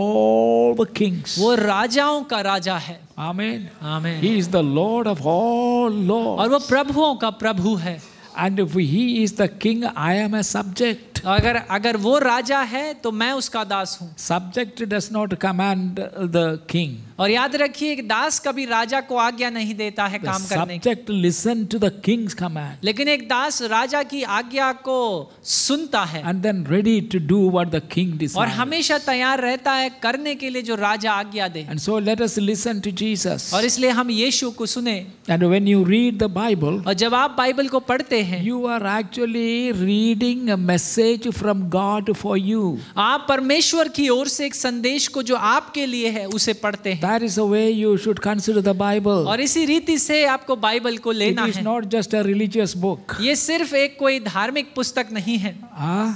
all the kings. वो राजाओं का राजा है। Amen. आमीन। He is the Lord of all और lords. वो प्रभुओं का प्रभु है। And if he is the king, I am a subject. subject. अगर अगर वो राजा है तो मैं उसका दास हूँ। Subject does not command the king. और याद रखिए कि दास कभी राजा को आज्ञा नहीं देता है The काम करने की, subject listen to the king's command लेकिन एक दास राजा की आज्ञा को सुनता है and then ready to do what the king और desires. हमेशा तैयार रहता है करने के लिए जो राजा आज्ञा दे। And so let us listen to Jesus. और इसलिए हम यीशु को सुने। And when you read the Bible, और जब आप बाइबल को पढ़ते हैं, you are actually reading a message from God for you. आप परमेश्वर की ओर से एक संदेश को जो आपके लिए है उसे पढ़ते हैं। That is the way you should consider the Bible. और इसी रीति से आपको बाइबल को It लेना is है। not just a religious book. ये सिर्फ एक कोई धार्मिक पुस्तक नहीं है। Ah?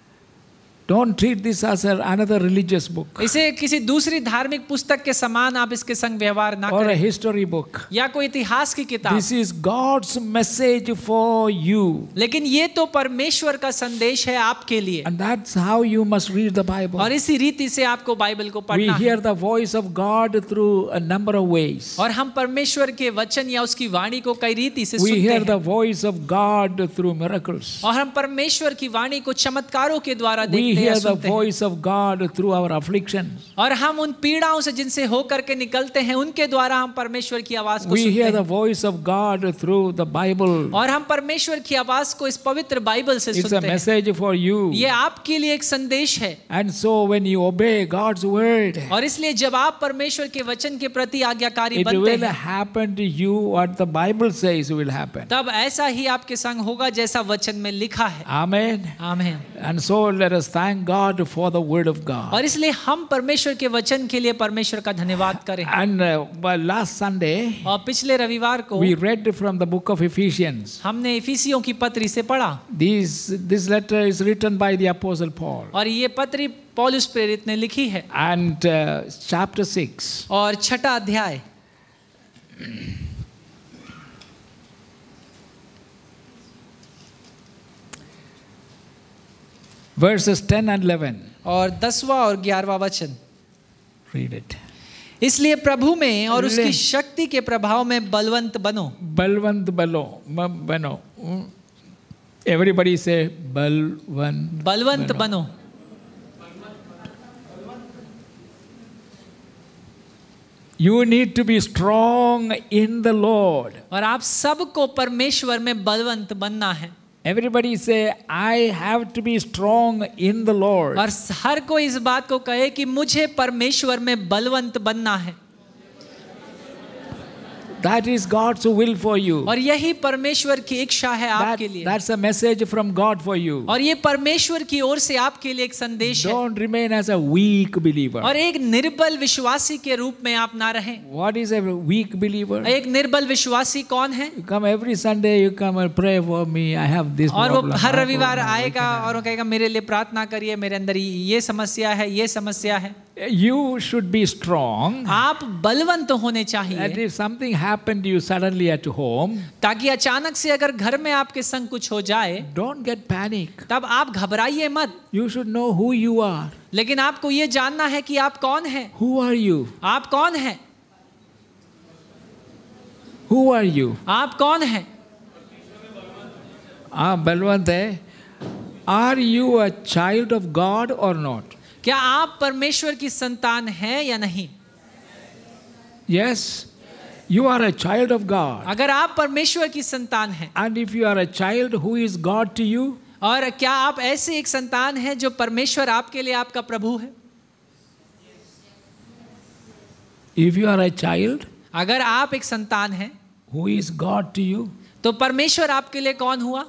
Don't treat this as a, another religious book इसे किसी दूसरी धार्मिक पुस्तक के समान आप इसके संग व्यवहार ना or a करें, history book. या कोई इतिहास की किताब। This is God's message for you. लेकिन ये तो परमेश्वर का संदेश है आपके लिए, And that's how you must read the Bible. और इसी रीति से आपको बाइबल को We पढ़ना है। hear the voice of God through a number of ways. और हम परमेश्वर के वचन या उसकी वाणी को कई रीति से We सुनते hear हैं, the voice of God through miracles. और हम परमेश्वर की वाणी को चमत्कारों के द्वारा We देखते हैं, hear the सुनते हैं। voice of God through our afflictions. और हम उन पीड़ाओं से जिनसे होकर के निकलते हैं उनके द्वारा हम परमेश्वर की आवाज को We सुनते hear the हैं, voice of God through the Bible. और हम परमेश्वर की आवाज को इस पवित्र बाइबल से It's a सुनते हैं। message for you. ये आपके लिए एक संदेश है, And so when you obey God's word, और इसलिए जब आप परमेश्वर के वचन के प्रति आज्ञाकारी it बनते will हैं, happen to you what the Bible says will happen. तब ऐसा ही आपके संग होगा जैसा वचन में लिखा है। Amen. आमीन। And so let us thank God for the word of God. और इसलिए हम परमेश्वर के वचन के लिए परमेश्वर का धन्यवाद करें। And uh, well, last Sunday, और पिछले रविवार को we read from the book of Ephesians. हमने इफिसियों की पत्री से पढ़ा, This, this letter is written by the Apostle Paul. और ये पत्री पौलुस प्रेरित ने लिखी है। And uh, chapter six. और छठा अध्याय Verses ten and eleven. और दसवां और ग्यारहवां वचन। Read it. इसलिए प्रभु में और उसकी ले। शक्ति के प्रभाव में बलवंत बनो। Balwant balo. ma- Bano. Mm. Everybody say balwant. Balwant बनो। You need to be strong in the Lord. और आप सबको परमेश्वर में बलवंत बनना है। Everybody say, I have to be strong in the Lord. और हर कोई इस बात को कहे कि मुझे परमेश्वर में बलवंत बनना है। That is God's will for you. और यही परमेश्वर की इच्छा है That, आपके लिए, that's a message from God for you. और ये परमेश्वर की ओर से आपके लिए एक संदेश है। Don't remain as a weak believer. और एक निर्बल विश्वासी के रूप में आप ना रहें। What is a weak believer? एक निर्बल विश्वासी कौन है? You come every Sunday, you come and pray for me. I have this और वो problem. हर I रविवार have- आएगा और वो कहेगा मेरे लिए प्रार्थना करिए, मेरे अंदर ये समस्या है, ये समस्या है। You should be strong. आप बलवंत होने That चाहिए, if something happened to you suddenly at home, ताकि अचानक से अगर घर में आपके संग कुछ हो जाए don't get panic. तब आप घबराइए मत, You should know who you are. लेकिन आपको ये जानना है कि आप कौन हैं। Who are you? आप कौन हैं? Who are you? आप कौन हैं? Ah, Balwant hai. Are you a child of God or not? क्या आप परमेश्वर की संतान हैं या नहीं? Yes. You are a child of God. अगर आप परमेश्वर की संतान हैं, And if you are a child, who is God to you? और क्या आप ऐसे एक संतान हैं जो परमेश्वर आपके लिए आपका प्रभु है? If you are a child, अगर आप एक संतान हैं, who is God to you? तो परमेश्वर आपके लिए कौन हुआ?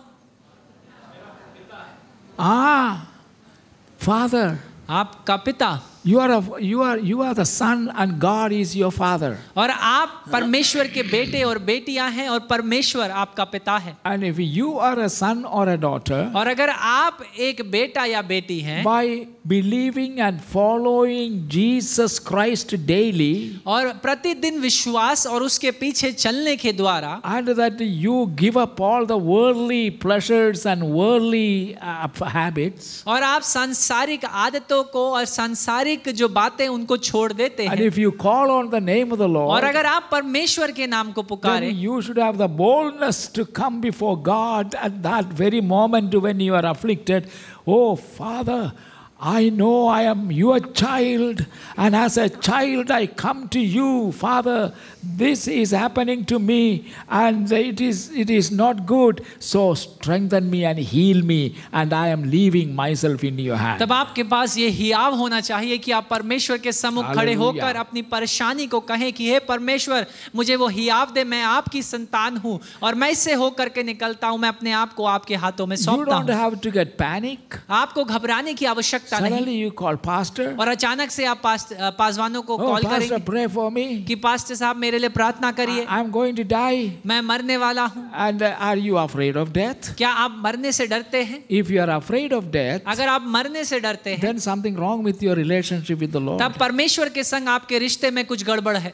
Ah, Father. आपका पिता। You are a, you are you are the son, and God is your father. और आप परमेश्वर के बेटे और बेटियां हैं और परमेश्वर आपका पिता है। And if you are a son or a daughter, और अगर आप एक बेटा या बेटी हैं by believing and following Jesus Christ daily, और प्रतिदिन विश्वास और उसके पीछे चलने के द्वारा, and that you give up all the worldly pleasures and worldly uh, habits, और आप सांसारिक आदतों को और सांसारिक सांसारिक जो बातें उनको छोड़ देते And हैं, if you call on the name of the और Lord, अगर आप परमेश्वर के नाम को then पुकारें, you should have the boldness to come before God at that very moment when you are afflicted. Oh, Father, I know I am your child, and as a child I come to you. Father, this is happening to me, and it is, it is not good. So strengthen me and heal me, and I am leaving myself in your hand. तब आपके पास ये हियाव होना चाहिए कि आप परमेश्वर के सम्मुख खड़े Hallelujah. होकर अपनी परेशानी को कहें कि हे परमेश्वर, मुझे वो हियाव दे, मैं आपकी संतान हूँ और मैं इससे होकर के निकलता हूँ, मैं अपने आप को आपके हाथों में You सौंपता don't हूँ। have to get panic. आपको घबराने की आवश्यकता नहीं, Suddenly you call pastor. और अचानक से आप पास, पासवानों को Oh, कॉल pastor, करेंगे pray for me. कि पास्टर साहब मेरे लिए प्रार्थना करिए, I am going to die. मैं मरने वाला हूँ। And uh, are you afraid of death? क्या आप मरने से डरते हैं? If you are afraid of death, अगर आप मरने से डरते हैं, then something wrong with your relationship with the Lord. तब परमेश्वर के संग आपके रिश्ते में कुछ गड़बड़ है।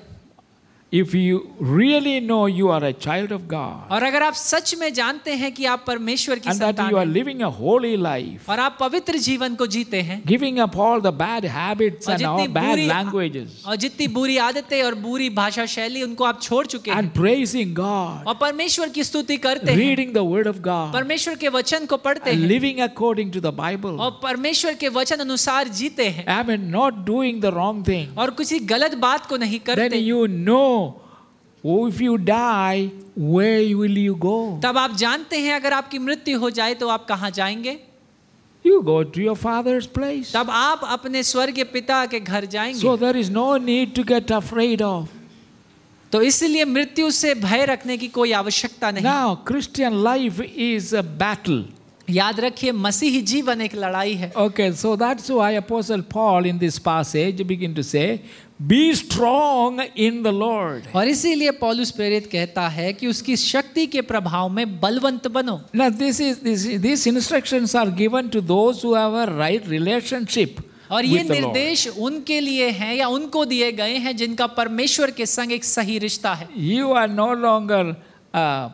If you really know you are a child of God, और अगर आप सच में जानते हैं कि आप परमेश्वर की and that संतान you are हैं living a holy life, और आप पवित्र जीवन को जीते हैं, giving up all the bad habits और and all जितनी bad बुरी languages, और जितनी बुरी आदतें और बुरी भाषा शैली उनको आप छोड़ चुके हैं and praising God, और परमेश्वर की स्तुति करते हैं, reading the Word of God, परमेश्वर के वचन को पढ़ते and हैं living according to the Bible, और परमेश्वर के वचन अनुसार जीते हैं I mean, not doing the wrong thing, और किसी गलत बात को नहीं then करते, you know, oh, if you die, where will you go? तब आप जानते हैं अगर आपकी मृत्यु हो जाए तो आप कहाँ जाएंगे? You go to your father's place. तब आप अपने स्वर्गीय पिता के घर जाएंगे। So there is no need to get afraid of. तो इसलिए मृत्यु से भय रखने की कोई आवश्यकता नहीं। Now, Christian life is a battle. याद रखिए, मसीही जीवन एक लड़ाई है। Okay, so that's why Apostle Paul in this passage begin to say, be strong in the Lord. और इसीलिए पौलुस प्रेरित कहता है कि उसकी शक्ति के प्रभाव में बलवंत बनो। Now, this is this, these instructions are given to those who have a right relationship और ये with the Lord. निर्देश उनके लिए हैं या उनको दिए गए हैं जिनका परमेश्वर के संग एक सही रिश्ता है। You are no longer uh,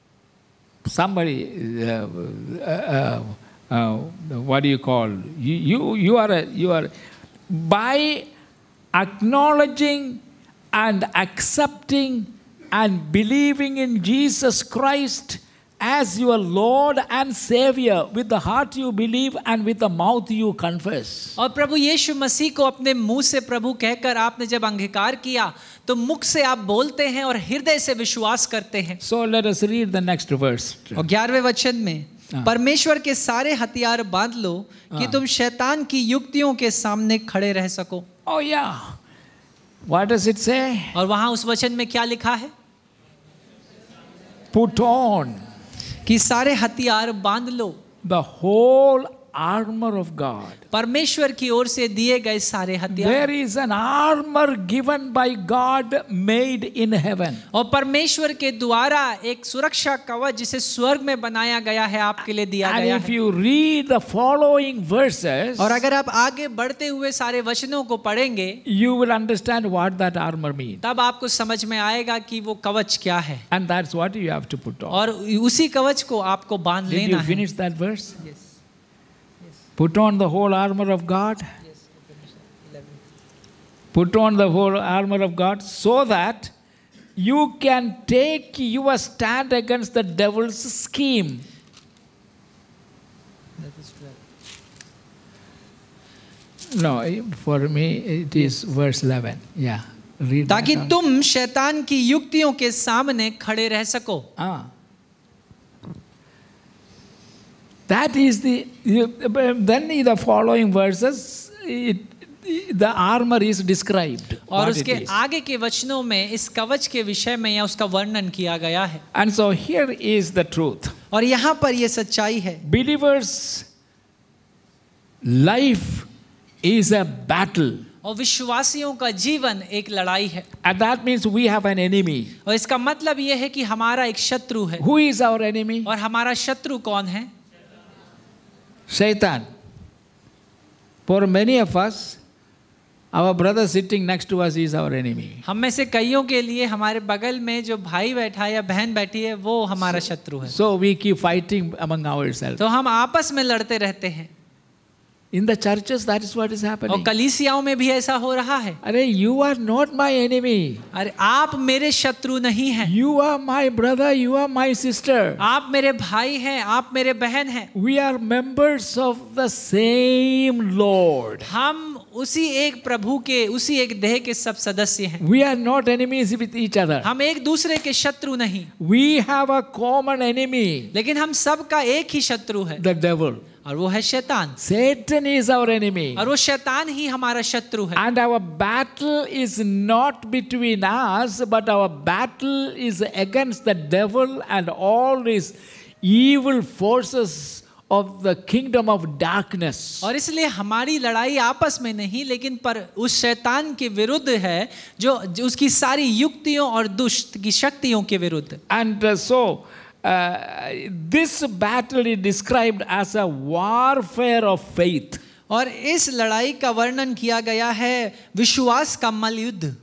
somebody. Uh, uh, uh, uh, what do you call? You you you are a, you are by acknowledging and accepting and believing in Jesus Christ as your Lord and Savior. With the heart you believe and with the mouth you confess. और प्रभु यीशु मसीह को अपने मुंह से प्रभु कहकर आपने जब अंगीकार किया तो मुख से आप बोलते हैं और हृदय से विश्वास करते हैं। So let us read the next verse. और ग्यारहवें वचन में परमेश्वर के सारे हथियार बांध लो कि तुम शैतान की युक्तियों के सामने खड़े रह सको। Oh yeah. What does it say? और वहां उस वचन में क्या लिखा है? Put on कि सारे हथियार बांध लो, the whole armor of God. परमेश्वर की ओर से दिए गए सारे हथियार। There is an armor given by God made in heaven. और परमेश्वर के द्वारा एक सुरक्षा कवच जिसे स्वर्ग में बनाया गया है आपके लिए दिया And गया if है। you read the following verses, और अगर आप आगे बढ़ते हुए सारे वचनों को पढ़ेंगे you will understand what that armor means. तब आपको समझ में आएगा कि वो कवच क्या है And that's what you have to put on. और उसी कवच को आपको बांध Did लेना you है। finish that verse? Put on the whole armor of God. Put on the whole armor of God so that you can take your stand against the devil's scheme. No, for me it is verse eleven. Yeah. Read that ताकि one. तुम शैतान की युक्तियों के सामने खड़े रह सको। Ah. That is the, then in the following verses, it, the armor is described. और what उसके it is. आगे के वचनों में इस कवच के विषय में या उसका वर्णन किया गया है। And so here is the truth. और यहाँ पर ये सच्चाई है, Believers' life is a battle. और विश्वासियों का जीवन एक लड़ाई है। And that means we have an enemy. और इसका मतलब ये है कि हमारा एक शत्रु है। Who is our enemy? और हमारा शत्रु कौन है? Satan. For many of us, our brother sitting next to us is our enemy. हम में से कईयों के लिए हमारे बगल में जो भाई बैठा है या बहन बैठी है वो हमारा शत्रु है। So we keep fighting among ourselves. तो हम आपस में लड़ते रहते हैं। In the churches, that is what is और happening. कलीसियाओं में भी ऐसा हो रहा है। अरे, you are not my enemy. अरे आप मेरे शत्रु नहीं हैं, You are my brother, you are my sister. आप मेरे भाई हैं, आप मेरे बहन हैं। We are members of the same Lord. हम उसी एक प्रभु के, उसी एक देह के सब सदस्य हैं। We are not enemies with each other. हम एक दूसरे के शत्रु नहीं, We have a common enemy, लेकिन हम सब का एक ही शत्रु है, the devil. और वो है शैतान। Satan is our enemy. और वो शैतान ही हमारा शत्रु है। And our battle is not between us, but our battle is against the devil and all his evil forces of the kingdom of darkness. और इसलिए हमारी लड़ाई आपस में नहीं, लेकिन पर उस शैतान के विरुद्ध है, जो, जो उसकी सारी युक्तियों और दुष्ट की शक्तियों के विरुद्ध। And uh, so uh, this battle is described as a warfare of faith. और इस लड़ाई का वर्णन किया गया है विश्वास का मल्लयुद्ध,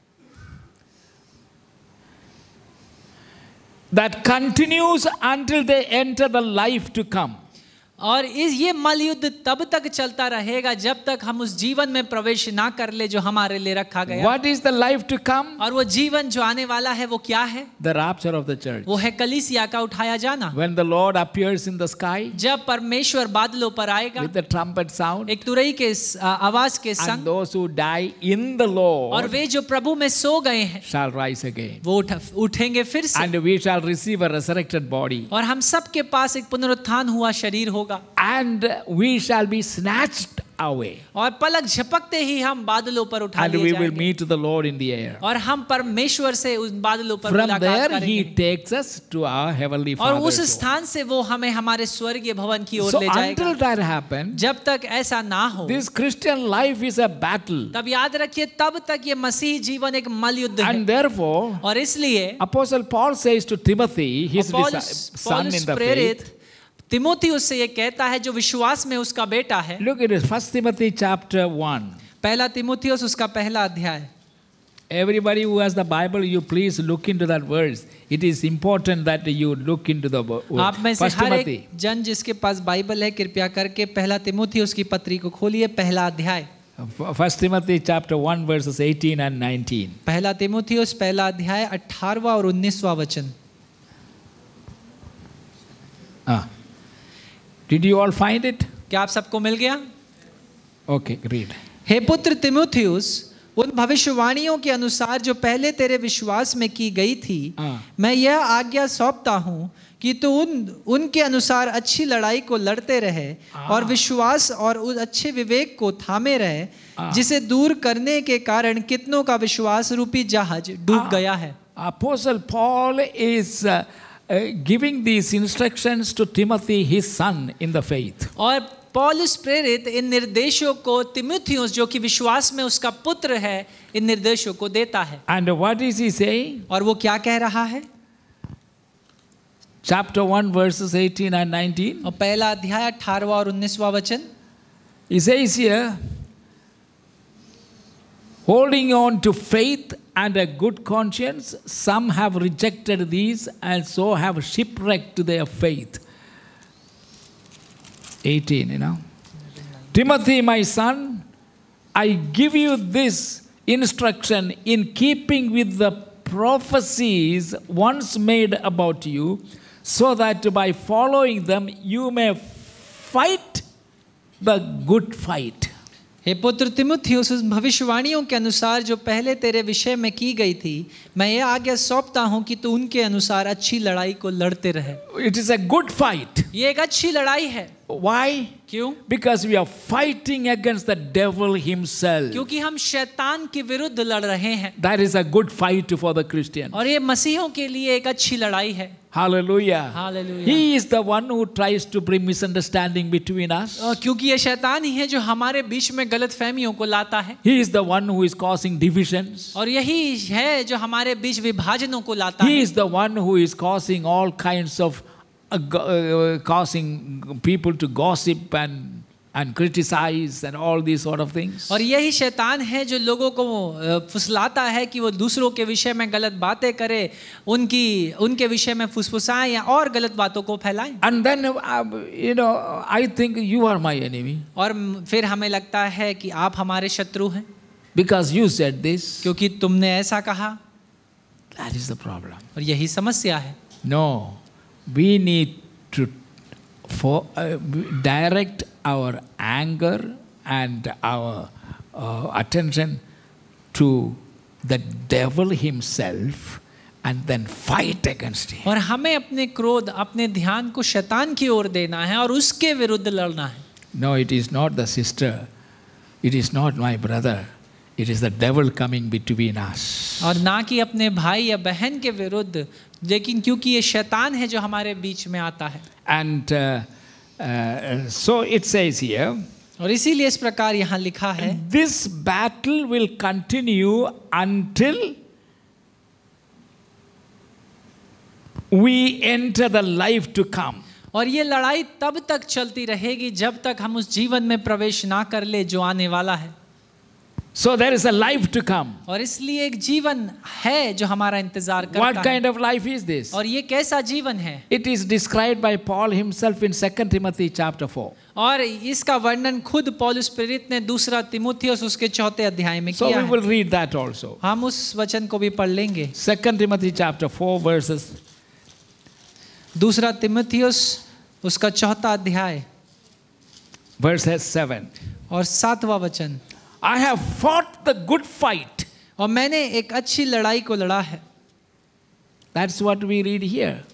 that continues until they enter the life to come. और इस ये मल्लयुद्ध तब तक चलता रहेगा जब तक हम उस जीवन में प्रवेश ना कर ले जो हमारे लिए रखा गया। What is the life to come? और वो जीवन जो आने वाला है वो क्या है? The rapture of the church. वो है कलीसिया का उठाया जाना। When the Lord appears in the sky जब परमेश्वर बादलों पर आएगा with the trumpet sound, एक तुरई के आवाज के and संग, those who die in the और Lord वे जो प्रभु में सो गए हैं shall rise again. वो उठ, उठेंगे फिर से, And we shall receive a resurrected body. और हम सब के पास एक पुनरुत्थान हुआ शरीर होगा, And we shall be snatched away. और पलक झपकते ही हम बादलों पर उठा And लिए we will जाएंगे, meet the Lord in the air. और हम परमेश्वर से उन बादलों पर From मुलाकात there करेंगे, he takes us to our heavenly और उस Father's home. स्थान से वो हमें हमारे स्वर्गीय भवन की ओर So ले जाएगा। until that happens, जब तक ऐसा ना हो, this Christian life is a battle. तब याद रखिए तब तक ये मसीही जीवन एक मल्लयुद्ध है। And therefore, और इसलिए Apostle Paul says to Timothy, his और disa- पौलुस son in पौलुस the प्रेरित faith. तिमोथियुस से ये कहता है जो विश्वास में उसका बेटा है। Look at it, First Timothy chapter one. पहला तिमोथियुस उसका पहला अध्याय। Everybody who has the Bible, you please look into that verse. It is important that you look into the wo- आप में से First हर Timothy. एक जन जिसके पास बाइबल है कृपया करके पहला तिमोथियुस की पत्री को खोलिए, पहला अध्याय। First Timothy chapter one verses eighteen and nineteen. पहला तिमोथियुस पहला अध्याय अठारहवां और उन्नीसवां वचन। Ah. Did you all find it? क्या आप सबको मिल गया? Okay, read. हे पुत्र तिमोथियुस, उन भविष्यवाणियों के अनुसार जो पहले तेरे विश्वास में की गई थी, हाँ। मैं यह आज्ञा सौंपता हूँ कि तू उन उनके अनुसार अच्छी लड़ाई को लड़ते रहे और विश्वास और उस अच्छे विवेक को थामे रहे, जिसे दूर करने के कारण कितनों का विश्वास रूपी जहाज डूब गया है। Apostle Paul is uh, uh, giving these instructions to Timothy, his son in the faith. और पौलुस प्रेरित इन निर्देशों को तिमोथियुस जो कि विश्वास में उसका पुत्र है, इन निर्देशों को देता है। And what is he saying? और वो क्या कह रहा है? Chapter one verses eighteen and nineteen. और पहला अध्याय अठारहवां और उन्नीसवां वचन। He says here, holding on to faith and a good conscience, some have rejected these and so have shipwrecked their faith. eighteen, you know. Timothy, my son, I give you this instruction in keeping with the prophecies once made about you, so that by following them you may fight the good fight. हे पुत्र तिमुथियुस, उस भविष्यवाणियों के अनुसार जो पहले तेरे विषय में की गई थी, मैं यह आज्ञा सौंपता हूँ कि तू उनके अनुसार अच्छी लड़ाई को लड़ते रहे। It is a good fight. ये एक अच्छी लड़ाई है। Why? क्यों? Because we are fighting against the devil himself. क्योंकि हम शैतान के विरुद्ध लड़ रहे हैं। That is a good fight for the Christian. और ये मसीहों के लिए एक अच्छी लड़ाई है। Hallelujah. Hallelujah. He is the one who tries to bring misunderstanding between us. और क्योंकि ये शैतान ही है जो हमारे बीच में गलत फहमियों को लाता है। He is the one who is causing divisions. और यही है जो हमारे बीच विभाजनों को लाता He है। is the one who is causing all kinds of uh, go- uh, causing people to gossip and and criticize and all these sort of things. और यही शैतान है जो लोगों को अ, फुसलाता है कि वो दूसरों के विषय में गलत बातें करे, उनकी उनके विषय में फुसफुसाएं या और गलत बातों को फैलाएं. And then, uh, you know, I think you are my enemy और फिर हमें लगता है कि आप हमारे शत्रु हैं because you said this. क्योंकि तुमने ऐसा कहा. That is the problem. और यही समस्या है. No, we need to for, uh, direct our anger and our uh, attention to the devil himself and then fight against him. और हमें अपने क्रोध, अपने ध्यान को शैतान की ओर देना है और उसके विरुद्ध लड़ना है. No, it is not the sister, it is not my brother, it is the devil coming between us. और ना कि अपने भाई या बहन के विरुद्ध, लेकिन क्योंकि ये शैतान है जो हमारे बीच में आता है. And uh, uh, so it says here, और इसीलिए इस प्रकार यहाँ लिखा है, this battle will continue until we enter the life to come. और ये लड़ाई तब तक चलती रहेगी जब तक हम उस जीवन में प्रवेश ना कर ले जो आने वाला है. So there is a life to come. और इसलिए एक जीवन है जो हमारा इंतजार करता What है. kind of life is this? और ये कैसा जीवन है? It is described by Paul himself in Second Timothy chapter four. और इसका वर्णन खुद पौलुस प्रेरित ने दूसरा तिमुथियुस उसके चौथे अध्याय में So किया we है. will read that also. हम उस वचन को भी पढ़ लेंगे. Second Timothy chapter four verses दूसरा तिमुथियुस उसका चौथा अध्याय verses seven. और सातवां वचन. I have fought the good fight. और मैंने एक अच्छी लड़ाई को लड़ा है. That's what we read here.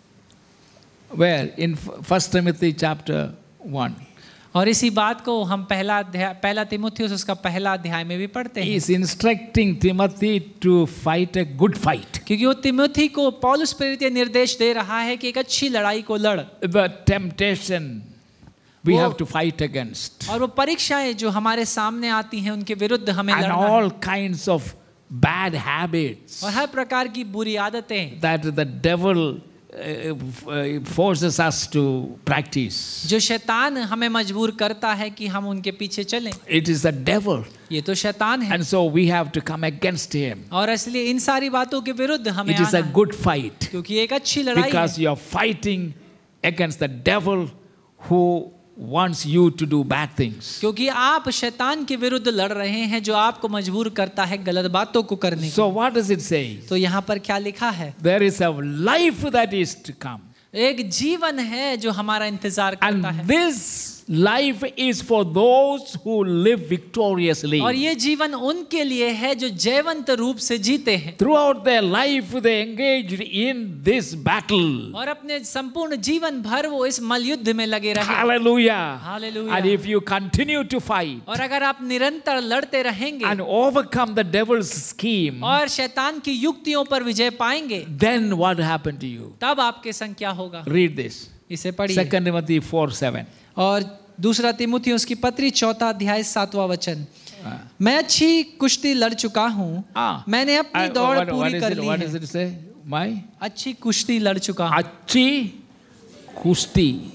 Where? In First Timothy chapter one. और इसी बात को हम पहला अध्याय, पहला तिमुथियुस उसका पहला अध्याय में भी पढ़ते He हैं. is instructing Timothy to fight a good fight. क्योंकि वो तिमुथी को पौलुस प्रेरित ये निर्देश दे रहा है कि एक अच्छी लड़ाई को लड़. The temptation we वो- have to fight against. और वो परीक्षाएं जो हमारे सामने आती हैं उनके विरुद्ध हमें And लड़ना all है. kinds of bad habits और हर प्रकार की बुरी आदतें that the devil uh, uh, forces us to practice. जो शैतान हमें मजबूर करता है कि हम उनके पीछे चलें. It is the devil. ये तो शैतान है. And so we have to come against him. और इसलिए इन सारी बातों के विरुद्ध हमें It is आना a है. good fight क्योंकि एक अच्छी लड़ाई because है. you are fighting against the devil who wants you to do bad things. क्योंकि आप शैतान के विरुद्ध लड़ रहे हैं जो आपको मजबूर करता है गलत बातों को करने So की. what does it say? तो यहाँ पर क्या लिखा है? There is a life that is to come. एक जीवन है जो हमारा इंतजार करता And है. this life is for those who live victoriously. और ये जीवन उनके लिए है जो जयवंत रूप से जीते हैं. Throughout their life they engaged in this battle. और अपने संपूर्ण जीवन भर वो इस मलयुद्ध में लगे रहे. Hallelujah. Hallelujah. And if you continue to fight और अगर आप निरंतर लड़ते रहेंगे and overcome the devil's scheme, और शैतान की युक्तियों पर विजय पाएंगे, then what happened to you? तब आपके संग क्या होगा? Read this. इसे पढ़िए. Second Timothy four seven. और दूसरा तिमुथियुस की पत्री चौथा अध्याय सातवां वचन. मैं अच्छी कुश्ती लड़ चुका हूँ. Ah. मैंने अपनी I- दौड़ what- what पूरी is कर it? ली What है. does it say? My अच्छी कुश्ती लड़ चुका हूँ. Achi Kusti.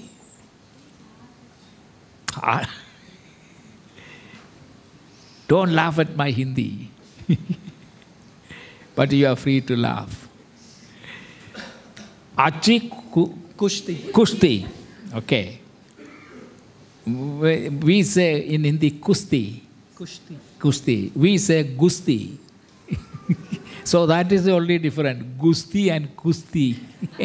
Ah. Don't laugh at my Hindi. But you are free to laugh. Achi ku- कुश्ती. Kusti. Okay. We we say in Hindi Kusti. कुश्ती. Kusti. We say Gusti. So that is the only different. Gusti and Kusti.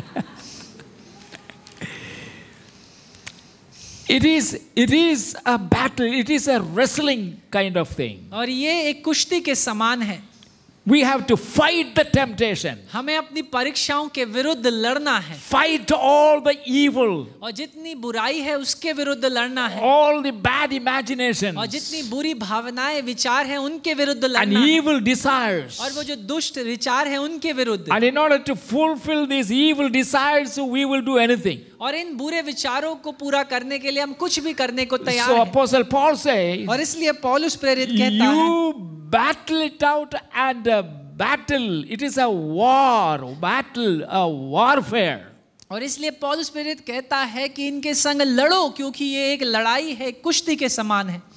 It is, it is a battle. It is a wrestling kind of thing. और ये एक कुश्ती के समान है. We have to fight the temptation. हमें अपनी परीक्षाओं के विरुद्ध लड़ना है. Fight all the evil. और जितनी बुराई है उसके विरुद्ध लड़ना है. All the bad imaginations. और जितनी बुरी भावनाएं विचार हैं उनके विरुद्ध And लड़ना है. evil desires. और वो जो दुष्ट विचार हैं उनके विरुद्ध. And in order to fulfill these evil desires, we will do anything. और इन बुरे विचारों को पूरा करने के लिए हम कुछ भी करने को तैयार So हैं. Apostle Paul says, और इसलिए पौलुस प्रेरित कहता है, you battle it out and uh, battle. It is a war, battle, a warfare. और इसलिए पौलुस प्रेरित कहता है कि इनके संग लड़ो, क्योंकि ये एक लड़ाई है, कुश्ती के समान है।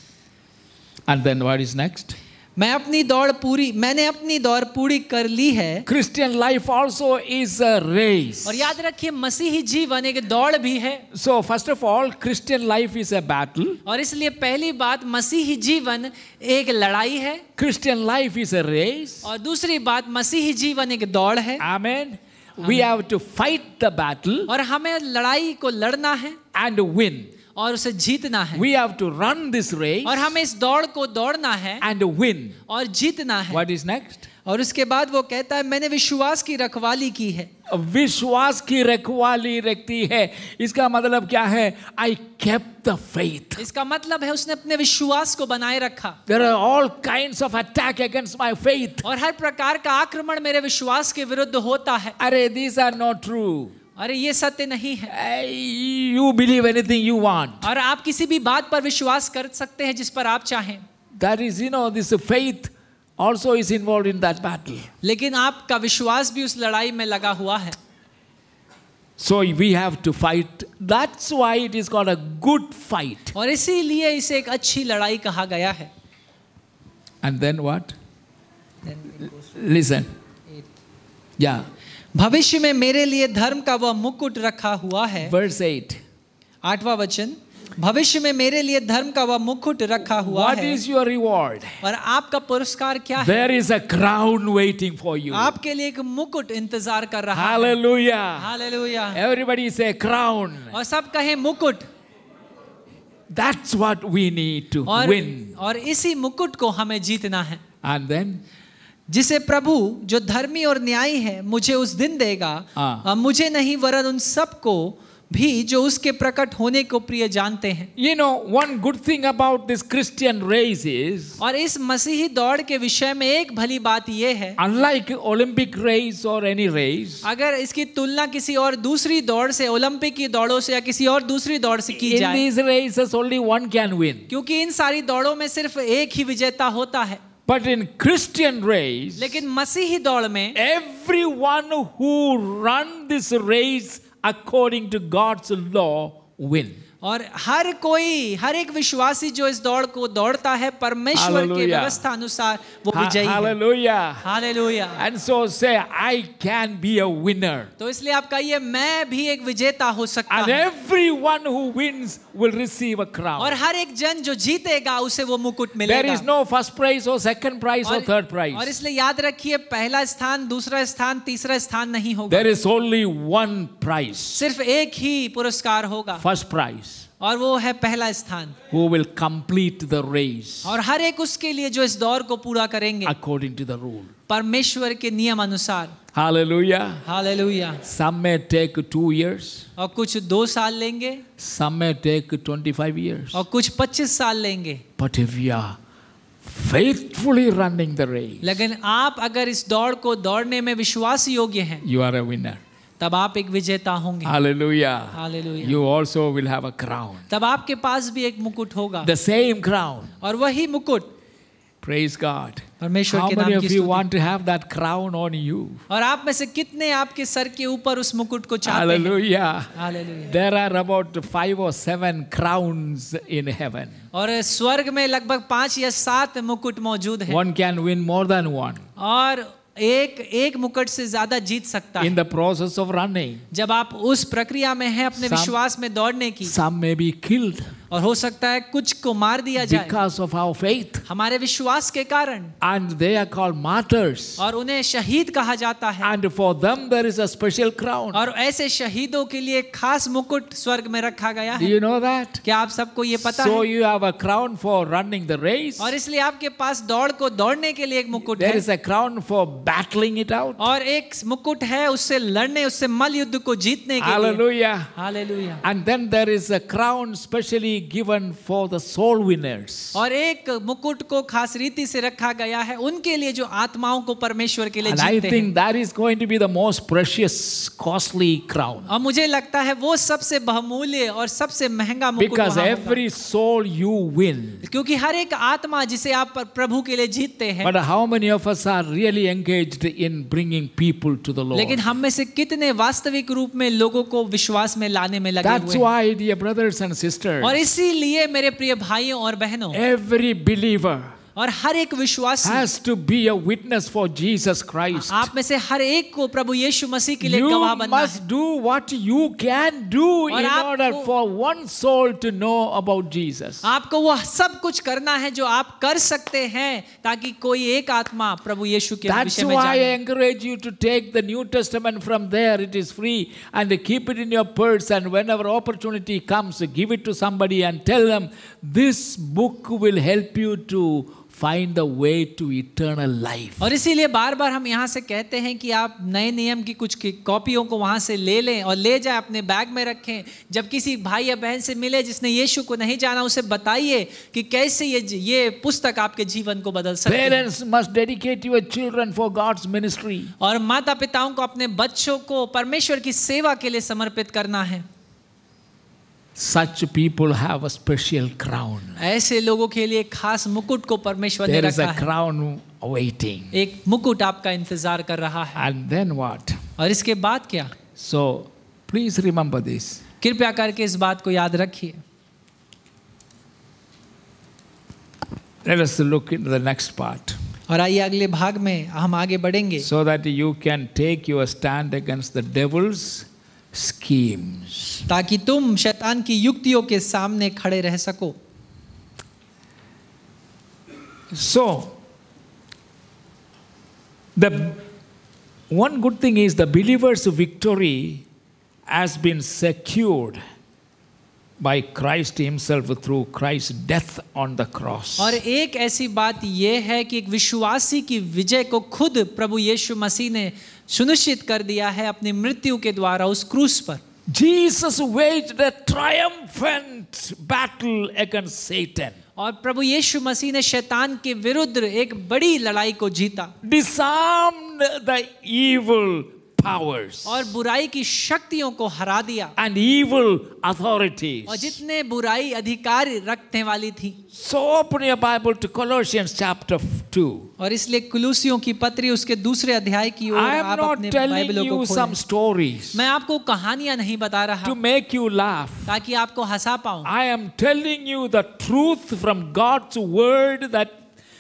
And then what is next? मैं अपनी दौड़ पूरी मैंने अपनी दौड़ पूरी कर ली है। Christian life also is a race. और याद रखिए मसीही जीवन एक दौड़ भी है। So first of all, Christian life is a battle. और इसलिए पहली बात मसीही जीवन एक लड़ाई है। Christian life is a race. और दूसरी बात मसीही जीवन एक दौड़ है। Amen. We have to fight the battle और हमें लड़ाई को लड़ना है and win. और उसे जीतना है। We have to run this race और हमें इस दौड़ को दौड़ना है and win. और जीतना है। What is next? और उसके बाद वो कहता है मैंने विश्वास की रखवाली की है। विश्वास की रखवाली रखती है, इसका मतलब क्या है? I kept the faith. इसका मतलब है उसने अपने विश्वास को बनाए रखा। There are all kinds of attack against my faith. और हर प्रकार का आक्रमण मेरे विश्वास के विरुद्ध होता है। अरे these are not true. अरे ये सत्य नहीं है। You believe anything you want. और आप किसी भी बात पर विश्वास कर सकते हैं जिस पर आप चाहें। That is, you know, this faith also is involved in that battle. लेकिन आपका विश्वास भी उस लड़ाई में लगा हुआ है। So we have to fight. That's why it is called a good fight. और इसीलिए इसे एक अच्छी लड़ाई कहा गया है। And then what? Listen. Yeah. भविष्य में मेरे लिए धर्म का वह मुकुट रखा हुआ है। Verse eight. आठवां वचन, भविष्य में मेरे लिए धर्म का वह मुकुट रखा हुआ What है। is your reward? और आपका पुरस्कार क्या है? There is a crown waiting for you. आपके लिए एक मुकुट इंतजार कर रहा है। Hallelujah. Hallelujah. Everybody say crown. और सब कहें मुकुट। That's what we need to और win. और इसी मुकुट को हमें जीतना है। And then जिसे प्रभु जो धर्मी और न्यायी है मुझे उस दिन देगा। हाँ। और मुझे नहीं वरन उन सबको भी जो उसके प्रकट होने को प्रिय जानते हैं। You know, one good thing about this Christian race is, और इस मसीही दौड़ के विषय में एक भली बात यह है, unlike Olympic race or any race, अगर इसकी तुलना किसी और दूसरी दौड़ से, ओलंपिक की दौड़ों से या किसी और दूसरी दौड़ से की in जाए, these races only one can win. क्योंकि इन सारी दौड़ों में सिर्फ एक ही विजेता होता है। But in Christian race, लेकिन मसीही दौड़ में everyone who run this race according to God's law win. और हर कोई, हर एक विश्वासी जो इस दौड़ को दौड़ता है परमेश्वर के Hallelujah. व्यवस्था अनुसार वो Ha- विजयी है। Hallelujah. Hallelujah. And so say, I can be a winner. तो इसलिए आप कहिए मैं भी एक विजेता हो सकता And हूँ। everyone who wins will receive a crown. और हर एक जन जो जीतेगा उसे वो मुकुट There मिलेगा। is no first prize or second prize or और, third और prize. इसलिए याद रखिए पहला स्थान, दूसरा स्थान, तीसरा स्थान नहीं होगा। There is only one prize. सिर्फ एक ही पुरस्कार होगा First prize. और वो है पहला स्थान। Who will complete the race और हर एक उसके लिए जो इस दौड़ को पूरा करेंगे according to the rule. परमेश्वर के नियम अनुसार। Hallelujah. Hallelujah. Some may take two years. और कुछ दो साल लेंगे Some may take twenty-five years. और कुछ पच्चीस साल लेंगे। But if you are faithfully running the race, लेकिन आप अगर इस दौड़ को दौड़ने में विश्वास योग्य हैं you are a winner. तब आप एक विजेता होंगे। Hallelujah. Hallelujah. You also will have a crown. तब आपके पास भी एक मुकुट होगा। The same crown. और वही मुकुट। Praise God. परमेश्वर How के many नाम of की you स्तुति। want to have that crown on you? और आप में से कितने आपके सर के ऊपर उस मुकुट को चाहते हैं? Hallelujah. Hallelujah. There are about five or seven crowns in heaven. और स्वर्ग में लगभग पांच या सात मुकुट मौजूद हैं। One can win more than one और एक एक मुकुट से ज्यादा जीत सकता in है। the process of running. जब आप उस प्रक्रिया में हैं अपने Some- विश्वास में दौड़ने की, Some may be killed और हो सकता है कुछ को मार दिया जाए because of our faith. हमारे विश्वास के कारण, And they are called martyrs. और उन्हें शहीद कहा जाता है। And for them there is a special crown. और ऐसे शहीदों के लिए एक खास मुकुट स्वर्ग में रखा गया Do है। you know that? क्या आप सबको ये पता So है? you have a crown for running the race. और इसलिए आपके पास दौड़ को दौड़ने के लिए एक मुकुट There है, is a crown for battling it out. और एक मुकुट है उससे लड़ने, उससे मल युद्ध को जीतने के लिए। Hallelujah. Hallelujah. And then there is a crown specially given for the soul winners. और एक मुकुट को खास रीति से रखा गया है उनके लिए जो आत्माओं को परमेश्वर के लिए And I जीते हैं। think that is going to be the most precious, costly crown. और मुझे लगता है वो सबसे बहुमूल्य और सबसे महंगा मुकुट Because वहाँ every soul you win. होगा। क्योंकि हर एक आत्मा जिसे आप प्रभु के लिए जीतते हैं, But how many of us are really engaged in bringing people to the Lord? लेकिन हम में से कितने वास्तविक रूप में लोगों को विश्वास में लाने में लगे That's हुए हैं। why, dear brothers and sisters, और इसीलिए मेरे प्रिय भाइयों और बहनों, every believer और हर एक विश्वासी, has to be a witness for Jesus Christ. आप में से हर एक को प्रभु यीशु मसीह के लिए You गवाह बनना है। must do what you can do और in आपको- order for one soul to know about Jesus. आपको वह सब कुछ करना है जो आप कर सकते हैं ताकि कोई एक आत्मा प्रभु यीशु के That's विषय में why I जाने। encourage you to take the New Testament from there. It is free, and keep it in your purse, and whenever opportunity comes, give it to somebody and tell them, this book will help you to find the way to eternal life. और इसीलिए बार बार हम यहाँ से कहते हैं कि आप नए नियम की कुछ की कॉपियों को वहाँ से ले लें और ले जाएं, अपने बैग में रखें। जब किसी भाई या बहन से मिले जिसने यीशु को नहीं जाना, उसे बताइए कि कैसे ये ये पुस्तक आपके जीवन को बदल सकती है। Parents must dedicate your children for God's ministry. और माता पिताओं को अपने बच्चों को परमेश्वर की सेवा के लिए समर्पित करना है। Such people have a special crown. ऐसे लोगों के लिए खास मुकुट को परमेश्वर ने There is रखा a है। crown awaiting. एक मुकुट आपका इंतजार कर रहा है। And then what? और इसके बाद क्या? So, please remember this. कृपया करके इस बात को याद रखिए। Let us look into the next part, और आइए अगले भाग में हम आगे बढ़ेंगे so that you can take your stand against the devil's schemes. ताकि तुम शैतान की युक्तियों के सामने खड़े रह सको। So, the one good thing is the believer's victory has been secured by Christ himself through Christ's death on the cross. और एक ऐसी बात यह है कि एक विश्वासी की विजय को खुद प्रभु यीशु मसीह ने सुनिश्चित कर दिया है अपनी मृत्यु के द्वारा उस क्रूस पर। Jesus waged a triumphant battle against Satan. और प्रभु यीशु मसीह ने शैतान के विरुद्ध एक बड़ी लड़ाई को जीता, Disarmed the evil powers और बुराई की शक्तियों को हरा दिया, and evil authorities. और जितने बुराई अधिकार रखने वाली थी। So open your Bible to Colossians chapter two. और इसलिए कुलूसियों की पत्री उसके दूसरे अध्याय की ओर I am आप not अपने telling बाइबलों को you some खोलें। stories मैं आपको कहानियां नहीं बता रहा to make you laugh. ताकि आपको हंसा पाऊं। I am telling you the truth from God's word, that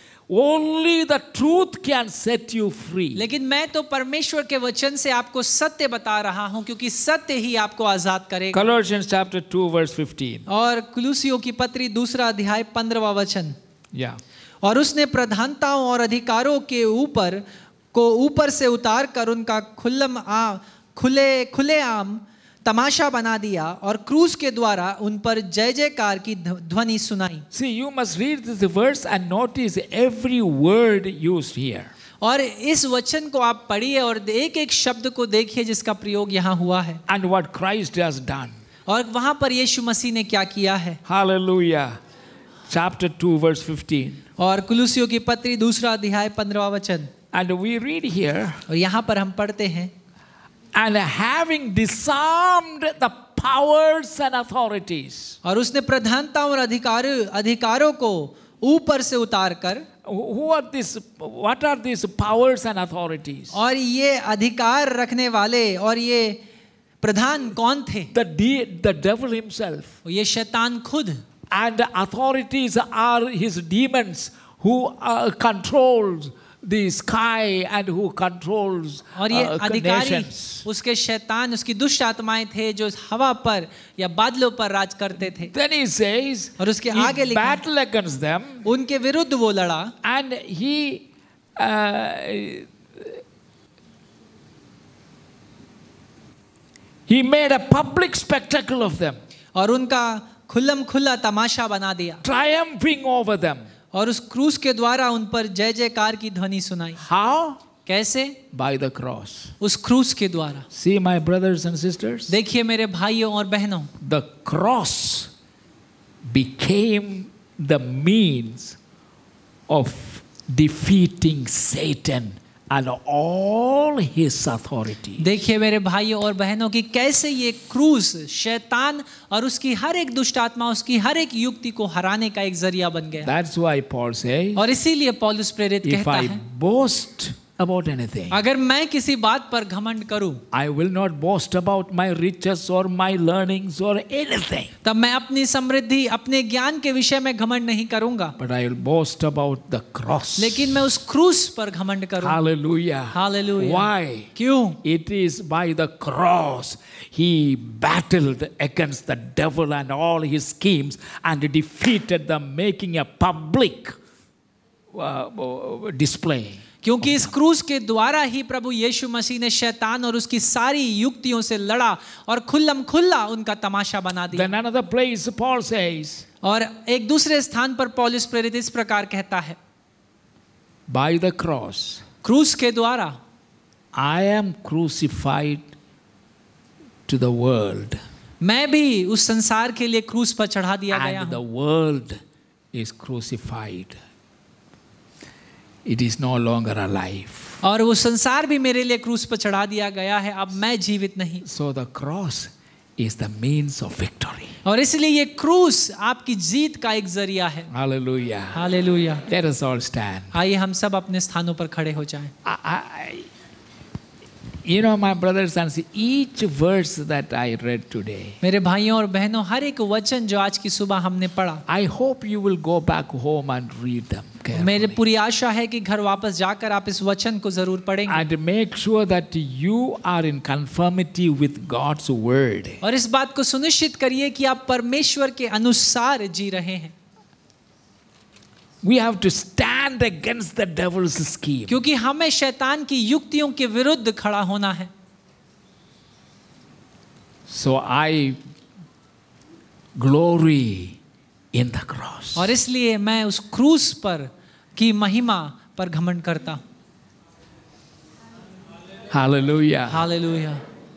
only the truth can set you free. लेकिन मैं तो परमेश्वर के वचन से आपको सत्य बता रहा हूं, क्योंकि सत्य ही आपको आजाद करेगा। Colossians chapter two verse fifteen. और कुलूसियों की पत्री दूसरा अध्याय पंद्रहवां वचन। Yeah. और उसने प्रधानताओं और अधिकारों के ऊपर को ऊपर से उतार कर उनका खुल्लम आ खुले खुले आम तमाशा बना दिया और क्रूस के द्वारा उन पर जय जयकार की ध्वनि सुनाई। See, you must read this verse and notice every word used here. और इस वचन को आप पढ़िए और एक एक शब्द को देखिए जिसका प्रयोग यहाँ हुआ है, And what Christ has done. और वहां पर यीशु मसीह ने क्या किया है। Hallelujah. Chapter two verse fifteen. और कुलूसियों की पत्री दूसरा अध्याय पंद्रहवां वचन। And we read here, और यहाँ पर हम पढ़ते हैं, and having disarmed the powers and authorities. और उसने प्रधानताओं और अधिकार अधिकारों को ऊपर से उतार कर। Who are these? What are these powers and authorities? और ये अधिकार रखने वाले और ये प्रधान कौन थे? The de- the devil himself. ये शैतान खुद। And the authorities are his demons who uh, controls the sky and who controls और ये uh, अधिकारी nations. उसके शैतान, उसकी दुष्ट आत्माएं थे जो हवा पर या बादलों पर राज करते थे। Then he says, और उसके he आगे लिखा, battled against them, उनके विरुद्ध वो लड़ा and he uh, he made a public spectacle of them, और उनका खुल्लम खुल्ला तमाशा बना दिया, triumphing over them. और उस क्रूस के द्वारा उन पर जय जयकार की ध्वनि सुनाई। How? कैसे? By the cross. उस क्रूस के द्वारा। See, my brothers and sisters, देखिए मेरे भाइयों और बहनों, the cross became the means of defeating Satan and all his authority. देखिए मेरे भाइयों और बहनों कि कैसे ये क्रूस शैतान और उसकी हर एक दुष्ट आत्मा, उसकी हर एक युक्ति को हराने का एक जरिया बन गया। That's why Paul says, और इसीलिए पौलुस प्रेरित if कहता I है, boast about anything, अगर मैं किसी बात पर घमंड करूं, I will not boast about my riches or my learnings or anything, तब मैं अपनी समृद्धि, अपने ज्ञान के विषय में घमंड नहीं करूंगा, but I will boast about the cross. लेकिन मैं उस क्रूस पर घमंड करूंगा। Hallelujah. Hallelujah. Why? क्यों? It is by the cross he battled against the devil and all his schemes and defeated them, making a public uh, display. क्योंकि इस क्रूस के द्वारा ही प्रभु यीशु मसीह ने शैतान और उसकी सारी युक्तियों से लड़ा और खुल्लम खुल्ला उनका तमाशा बना दिया। Then another place Paul says, और एक दूसरे स्थान पर पौलुस प्रेरित इस प्रकार कहता है, by the cross क्रूस के द्वारा I am crucified to the world, मैं भी उस संसार के लिए क्रूस पर चढ़ा दिया गया and the हूं। world is crucified. It is no longer alive. और वो संसार भी मेरे लिए क्रूस पर चढ़ा दिया गया है, अब मैं जीवित नहीं। So the cross is the means of victory. और इसलिए ये क्रूस आपकी जीत का एक जरिया है। Hallelujah. Hallelujah. Let us all stand. आइए हम सब अपने स्थानों पर खड़े हो जाएं। I, I, you know, my brothers and sisters, each verse that I read today, मेरे भाइयों और बहनों, हर एक वचन जो आज की सुबह हमने पढ़ा, I hope you will go back home and read them carefully. मेरे पूरी आशा है कि घर वापस जाकर आप इस वचन को जरूर पढ़ेंगे And make sure that you are in conformity with God's word. और इस बात को सुनिश्चित करिए कि आप परमेश्वर के अनुसार जी रहे हैं। We have to stand against the devil's scheme. क्योंकि हमें शैतान की युक्तियों के विरुद्ध खड़ा होना है। So I glory in the cross. और इसलिए मैं उस क्रूस पर की महिमा पर घमंड करता हूं। Hallelujah. Hallelujah.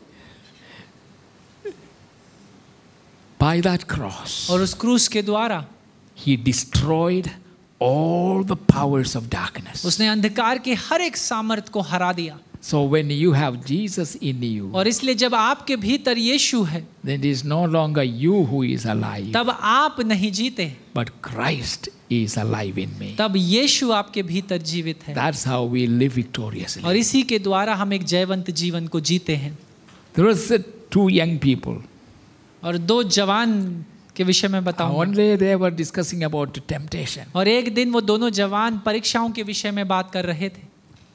By that cross, और उस क्रूस के द्वारा he destroyed all the powers of darkness. उसने अंधकार के हर एक सामर्थ को हरा दिया। So when you have Jesus in you, और इसलिए जब आपके भीतर यीशु है, then it is no longer you who is alive, तब आप नहीं जीते, but Christ is alive in me. तब यीशु आपके भीतर जीवित है। That's how we live victoriously. और इसी के द्वारा हम एक जयवंत जीवन को जीते हैं। There was uh, two young people. और दो जवान के विषय में बताऊंगा। One day they were discussing about temptation. और एक दिन वो दोनों जवान परीक्षाओं के विषय में बात कर रहे थे।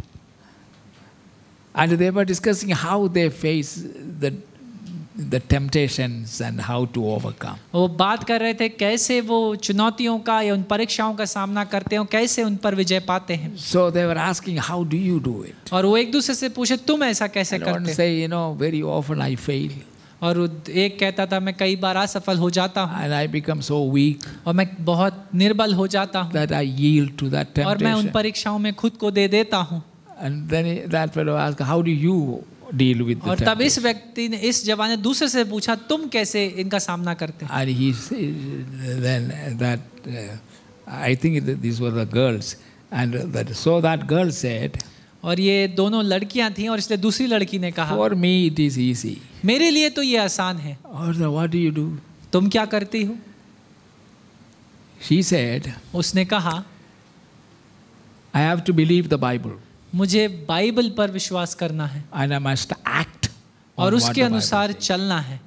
And they were discussing how they face the the temptations and how to overcome. वो बात कर रहे थे कैसे वो चुनौतियों का या उन परीक्षाओं का सामना करते हैं, कैसे उन पर विजय पाते हैं। So they were asking, how do you do it? और वो एक दूसरे से पूछे, तुम ऐसा कैसे And one करते? say, you know, very often I fail और एक कहता था मैं कई बार असफल हो जाता हूँ and I become so weak और मैं बहुत निर्बल हो जाता हूँ that I yield to that और मैं उन temptation. परीक्षाओं में खुद को दे देता हूँ। And then he- that fellow asked, how do you deal with the और तब इस temptation? व्यक्ति ने, इस जवान ने दूसरे से पूछा, तुम कैसे इनका सामना करते हैं? And he said, then that uh, I think that these were the girls, and that so that girl said, और ये दोनों लड़कियां थीं और इसलिए दूसरी लड़की ने कहा, for me it is easy. मेरे लिए तो ये आसान है, Or the, what do you do? तुम क्या करती हो? She said, उसने कहा, I have to believe the Bible मुझे बाइबल पर विश्वास करना है and I must act on और what उसके the Bible अनुसार says. चलना है।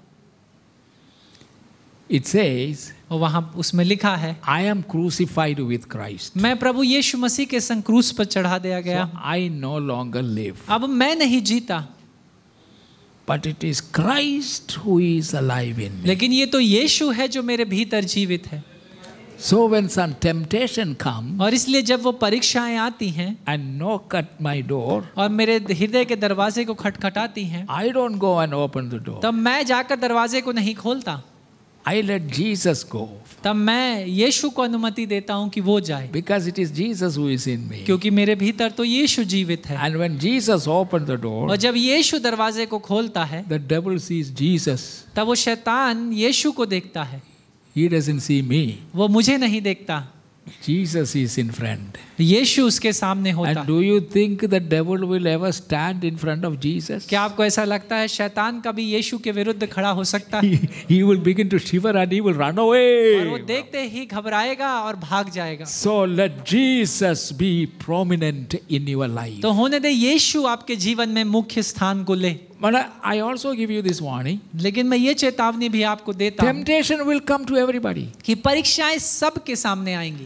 It says, और वहां उसमें लिखा है, I am crucified with Christ. मैं प्रभु यीशु मसीह के संग क्रूस पर चढ़ा दिया गया So हूं। I no longer live, अब मैं नहीं जीता, but it is Christ who is alive in me. लेकिन ये तो यीशु है जो मेरे भीतर जीवित है। So when some temptation comes और इसलिए जब वो परीक्षाएं आती हैं and knock at my door, और मेरे हृदय के दरवाजे को खटखटाती हैं, I don't go and open the door. तब मैं जाकर दरवाजे को नहीं खोलता, I let Jesus go तब मैं यीशु को अनुमति देता हूं कि वो जाए, because it is Jesus who is in me. क्योंकि मेरे भीतर तो यीशु जीवित है। And when Jesus opened the door, और जब यीशु दरवाजे को खोलता है, the devil sees Jesus. तब वो शैतान यीशु को देखता है। He doesn't see me. वो मुझे नहीं देखता, Jesus is in front. यीशु उसके सामने होता And है। do you think the devil will ever stand in front of Jesus? क्या आपको ऐसा लगता है शैतान कभी यीशु के विरुद्ध खड़ा हो सकता है? He, he will begin to shiver and he will run और वो away. देखते ही घबराएगा और भाग जाएगा। So let Jesus be prominent in your life. तो होने दे यीशु आपके जीवन में मुख्य स्थान को ले। But I I also give you this warning. लेकिन मैं ये चेतावनी भी आपको देता हूँ Temptation will come to everybody. कि परीक्षाएं सबके सामने आएंगी,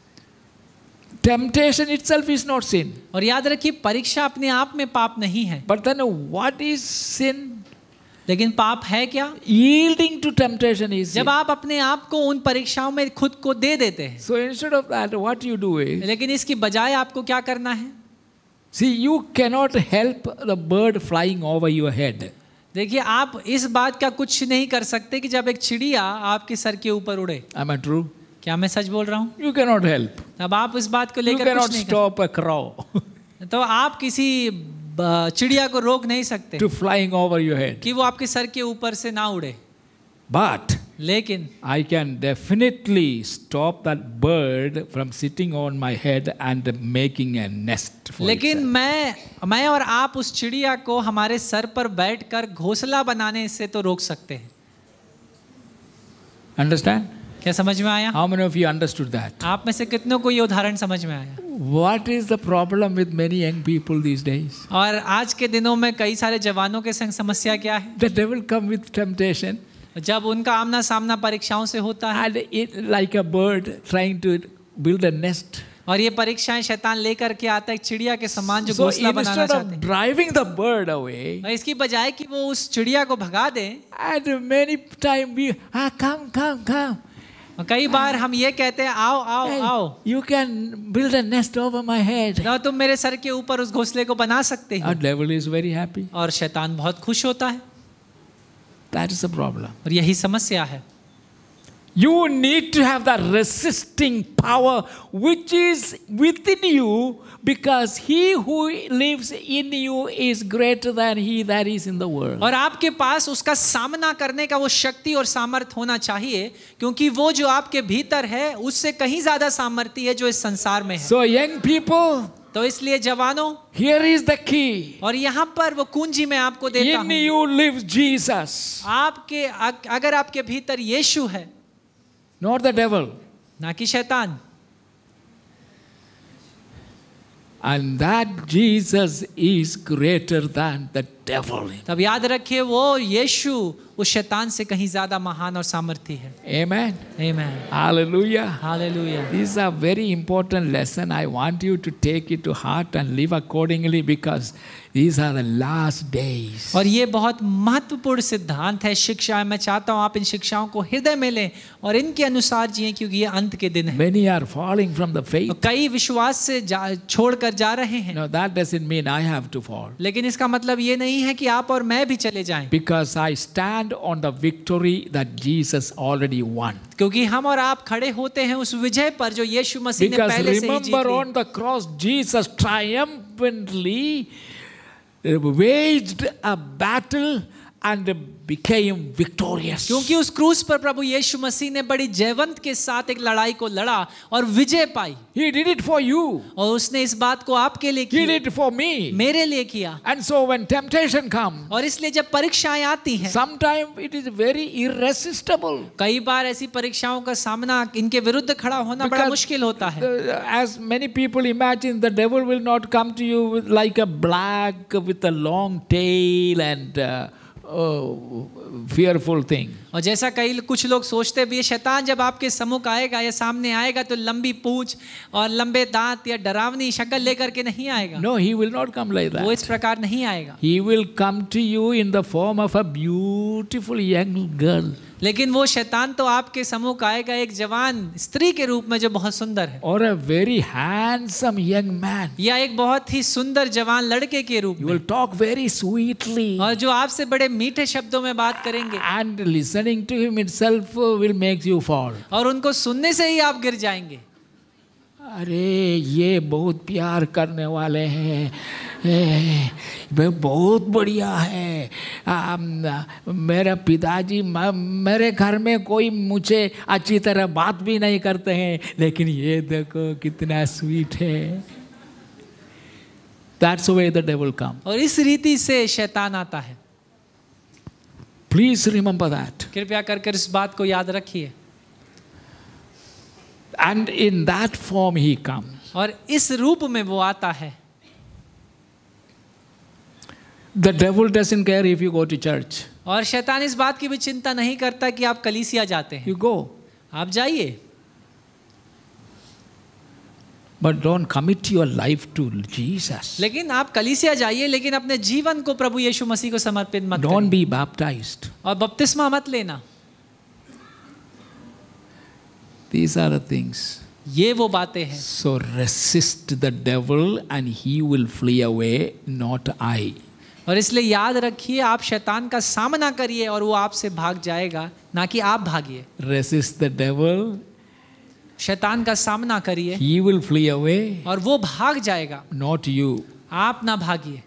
Temptation itself is not sin. और याद रखिए परीक्षा अपने आप में पाप नहीं है। But then what is sin? लेकिन पाप है क्या? Yielding to temptation is sin. जब आप अपने आप को उन परीक्षाओं में खुद को दे देते हैं। So instead of that, what you do is, लेकिन इसकी बजाय आपको क्या करना है? see, you cannot help the bird flying over your head. देखिए आप इस बात का कुछ नहीं कर सकते कि जब एक चिड़िया आपके सर के ऊपर उड़े। Am I true? क्या मैं सच बोल रहा हूँ? You cannot help. अब आप इस बात को You लेकर cannot कुछ नहीं stop a crow कर, तो आप किसी ब- चिड़िया को रोक नहीं सकते to flying over your head. कि वो आपके सर के ऊपर से ना उड़े। But लेकिन I can definitely stop that bird from sitting on my head and making a nest for लेकिन itself. मैं मैं और आप उस चिड़िया को हमारे सर पर बैठकर घोंसला बनाने से तो रोक सकते हैं। Understand? क्या समझ में आया? How many of you understood that? आप में से कितनों को ये उदाहरण समझ में आया? What is the problem with many young people these days? और आज के दिनों में कई सारे जवानों के संग समस्या क्या है? The devil come with temptation जब उनका आमना सामना परीक्षाओं से होता है and it like a bird trying to build a nest. और ये परीक्षाएं शैतान लेकर के आता है एक चिड़िया के समान जो So घोंसला बनाना instead चाहते of हैं। driving the bird away, और इसकी बजाय कि वो उस चिड़िया को भगा दें, and many time we ah come come come. और कई बार हम ये कहते हैं आओ आओ Hey, आओ, you can build a nest over my head. ना तुम मेरे सर के ऊपर उस घोंसले को बना सकते हो। Our devil is very happy. और शैतान बहुत खुश होता है, That is the problem. और यही समस्या है। You need to have the resisting power which is within you, because he who lives in you is greater than he that is in the world. और आपके पास उसका सामना करने का वो शक्ति और सामर्थ होना चाहिए, क्योंकि वो जो आपके भीतर है उससे कहीं ज्यादा सामर्थ्य है जो इस संसार में है। So young people, तो इसलिए जवानों, here is the key. और यहाँ पर वो कुंजी मैं आपको देता In हूँ। you lives Jesus, आपके अगर आपके भीतर यीशु है, not the devil. ना कि शैतान, And that Jesus is greater than the devil. तब याद रखिए वो यीशु उस शैतान से कहीं ज्यादा महान और सामर्थी है। Amen. आमीन, Hallelujah. Hallelujah. This is a very important lesson. I want you to take it to heart and live accordingly, because these are the last days. और ये बहुत महत्वपूर्ण सिद्धांत है, शिक्षा है। मैं चाहता हूँ आप इन शिक्षाओं को हृदय में लें और इनके अनुसार जिएं, क्योंकि ये अंत के दिन है। Many are falling from the faith. और कई विश्वास से जा, छोड़कर जा रहे हैं। No, that doesn't mean I have to fall, लेकिन इसका मतलब ये नहीं है कि आप और मैं भी चले जाएं, because I stand on the victory that Jesus already won. क्योंकि हम और आप खड़े होते हैं उस विजय पर जो यीशु मसीह ने Because पहले से ही जीत remember, Lee. on the cross, Jesus triumphantly waged a battle and became victorious. क्योंकि उस क्रूस पर प्रभु यीशु मसीह ने बड़ी जयवंत के साथ एक लड़ाई को लड़ा और विजय पाई। He did it for you. और उसने इस बात को आपके लिए He किया, did it for me. मेरे लिए किया। And so when temptation comes, और इसलिए जब परीक्षाएं आती हैं, sometimes it is very irresistible. कई बार ऐसी परीक्षाओं का सामना, इनके विरुद्ध खड़ा होना बड़ा Because मुश्किल होता है। the- as many people imagine, the devil will not come to you with like a black with a long tail and uh, oh, fearful thing. और जैसा कई कुछ लोग सोचते भी, शैतान जब आपके सम्मुख आएगा या सामने आएगा तो लंबी पूंछ और लंबे दांत या डरावनी शक्ल लेकर के नहीं आएगा। No, he will not come like वो इस that. प्रकार नहीं आएगा। He will come to you in the form of a beautiful young girl, लेकिन वो शैतान तो आपके सम्मुख आएगा एक जवान स्त्री के रूप में जो बहुत सुंदर है, or a very handsome young man. या एक बहुत ही सुंदर जवान लड़के के रूप He में, will talk very sweetly, और जो आपसे बड़े मीठे शब्दों में बात करेंगे, and listening to him itself uh, will make you fall. और उनको सुनने से ही आप गिर जाएंगे। अरे ये बहुत प्यार करने वाले हैं, ए, बहुत बढ़िया है, आ, मेरे पिताजी मेरे घर में कोई मुझे अच्छी तरह बात भी नहीं करते हैं, लेकिन ये देखो कितना स्वीट है। That's the way the devil comes. और इस रीति से शैतान आता है। Please remember that. कृपया कर कर इस बात को याद रखिए। And in that form he comes. और इस रूप में वो आता है। The devil doesn't care if you go to church. और शैतान इस बात की भी चिंता नहीं करता कि आप कलीसिया जाते हैं। You go. आप जाइए। But don't commit your life to Jesus. लेकिन आप कलीसिया जाइए, लेकिन अपने जीवन को प्रभु यीशु मसीह को समर्पित मत करिए। Don't be baptized. और बपतिस्मा मत लेना। These are the things. ये वो बातें हैं। So resist the devil and he will flee away, not I. और इसलिए याद रखिए, आप शैतान का सामना करिए और वो आपसे भाग जाएगा, ना कि आप भागिए। Resist the devil, शैतान का सामना करिए, he will flee away, और वो भाग जाएगा, not you. आप ना भागिए।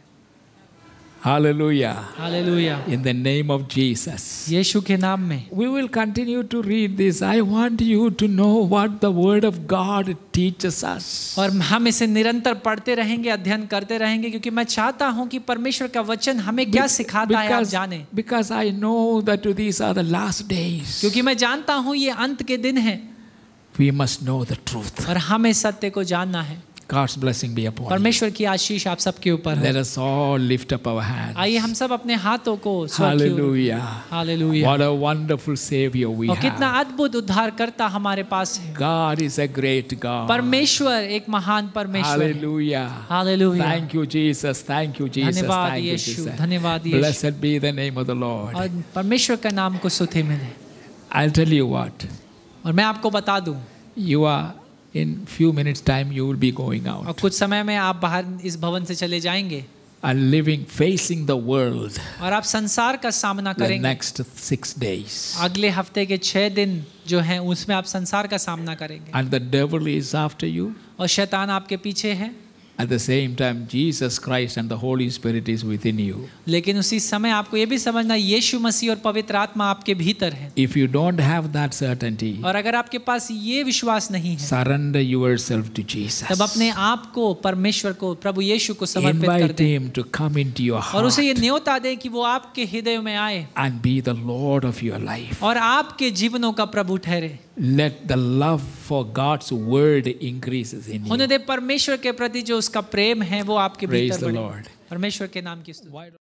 Hallelujah. Hallelujah. In the name of Jesus. यीशु के नाम में। We will continue to read this. I want you to know what the Word of God teaches us. और हम इसे निरंतर पढ़ते रहेंगे, अध्ययन करते रहेंगे, क्योंकि मैं चाहता हूं कि परमेश्वर का वचन हमें क्या सिखाता है आप जाने। Because I know that these are the last days. क्योंकि मैं जानता हूं ये अंत के दिन हैं। We must know the truth. और हमें सत्य को जानना है। God's blessing be upon you. परमेश्वर की आशीष आप सबके ऊपर हो। Let us all lift up our hands. आइए हम सब अपने हाथों को स्वर्ग की ओर। Hallelujah. Hallelujah. What a wonderful Savior we और कितना have. अद्भुत उद्धारकर्ता हमारे पास है। God is a great God. परमेश्वर एक महान परमेश्वर है। Hallelujah. Hallelujah. Thank you, Jesus. Thank you, Jesus. धन्यवाद Thank you, यीशु, Jesus. धन्यवाद यीशु। Blessed be the name of the Lord. और परमेश्वर का नाम को स्तुति मिले। I'll tell you what. और मैं आपको बता दूं, You are in few minutes time you will be going और out कुछ समय में आप बाहर इस भवन से चले जाएंगे and living facing the world और आप संसार का सामना the करेंगे। next six days. अगले हफ्ते के छह दिन जो हैं उसमें आप संसार का सामना करेंगे। And the devil is after you. और शैतान आपके पीछे है। At the same time, Jesus Christ and the Holy Spirit is within you. लेकिन उसी समय आपको ये भी समझना, यीशु मसीह और पवित्र आत्मा आपके भीतर है। If you don't have that certainty, और अगर आपके पास ये विश्वास नहीं है, surrender yourself to Jesus. तब अपने आप को परमेश्वर को, प्रभु यीशु को समर्पित कर Invite दें Him to come into your और उसे ये heart न्योता दें कि वो आपके हृदय में आए and be the Lord of your life. और आपके जीवनों का प्रभु ठहरे। Let the love for God's word increases in होने you. दे परमेश्वर के प्रति जो उसका प्रेम है वो आपके Praise भीतर the बढ़े। Lord. परमेश्वर के नाम की स्तुति।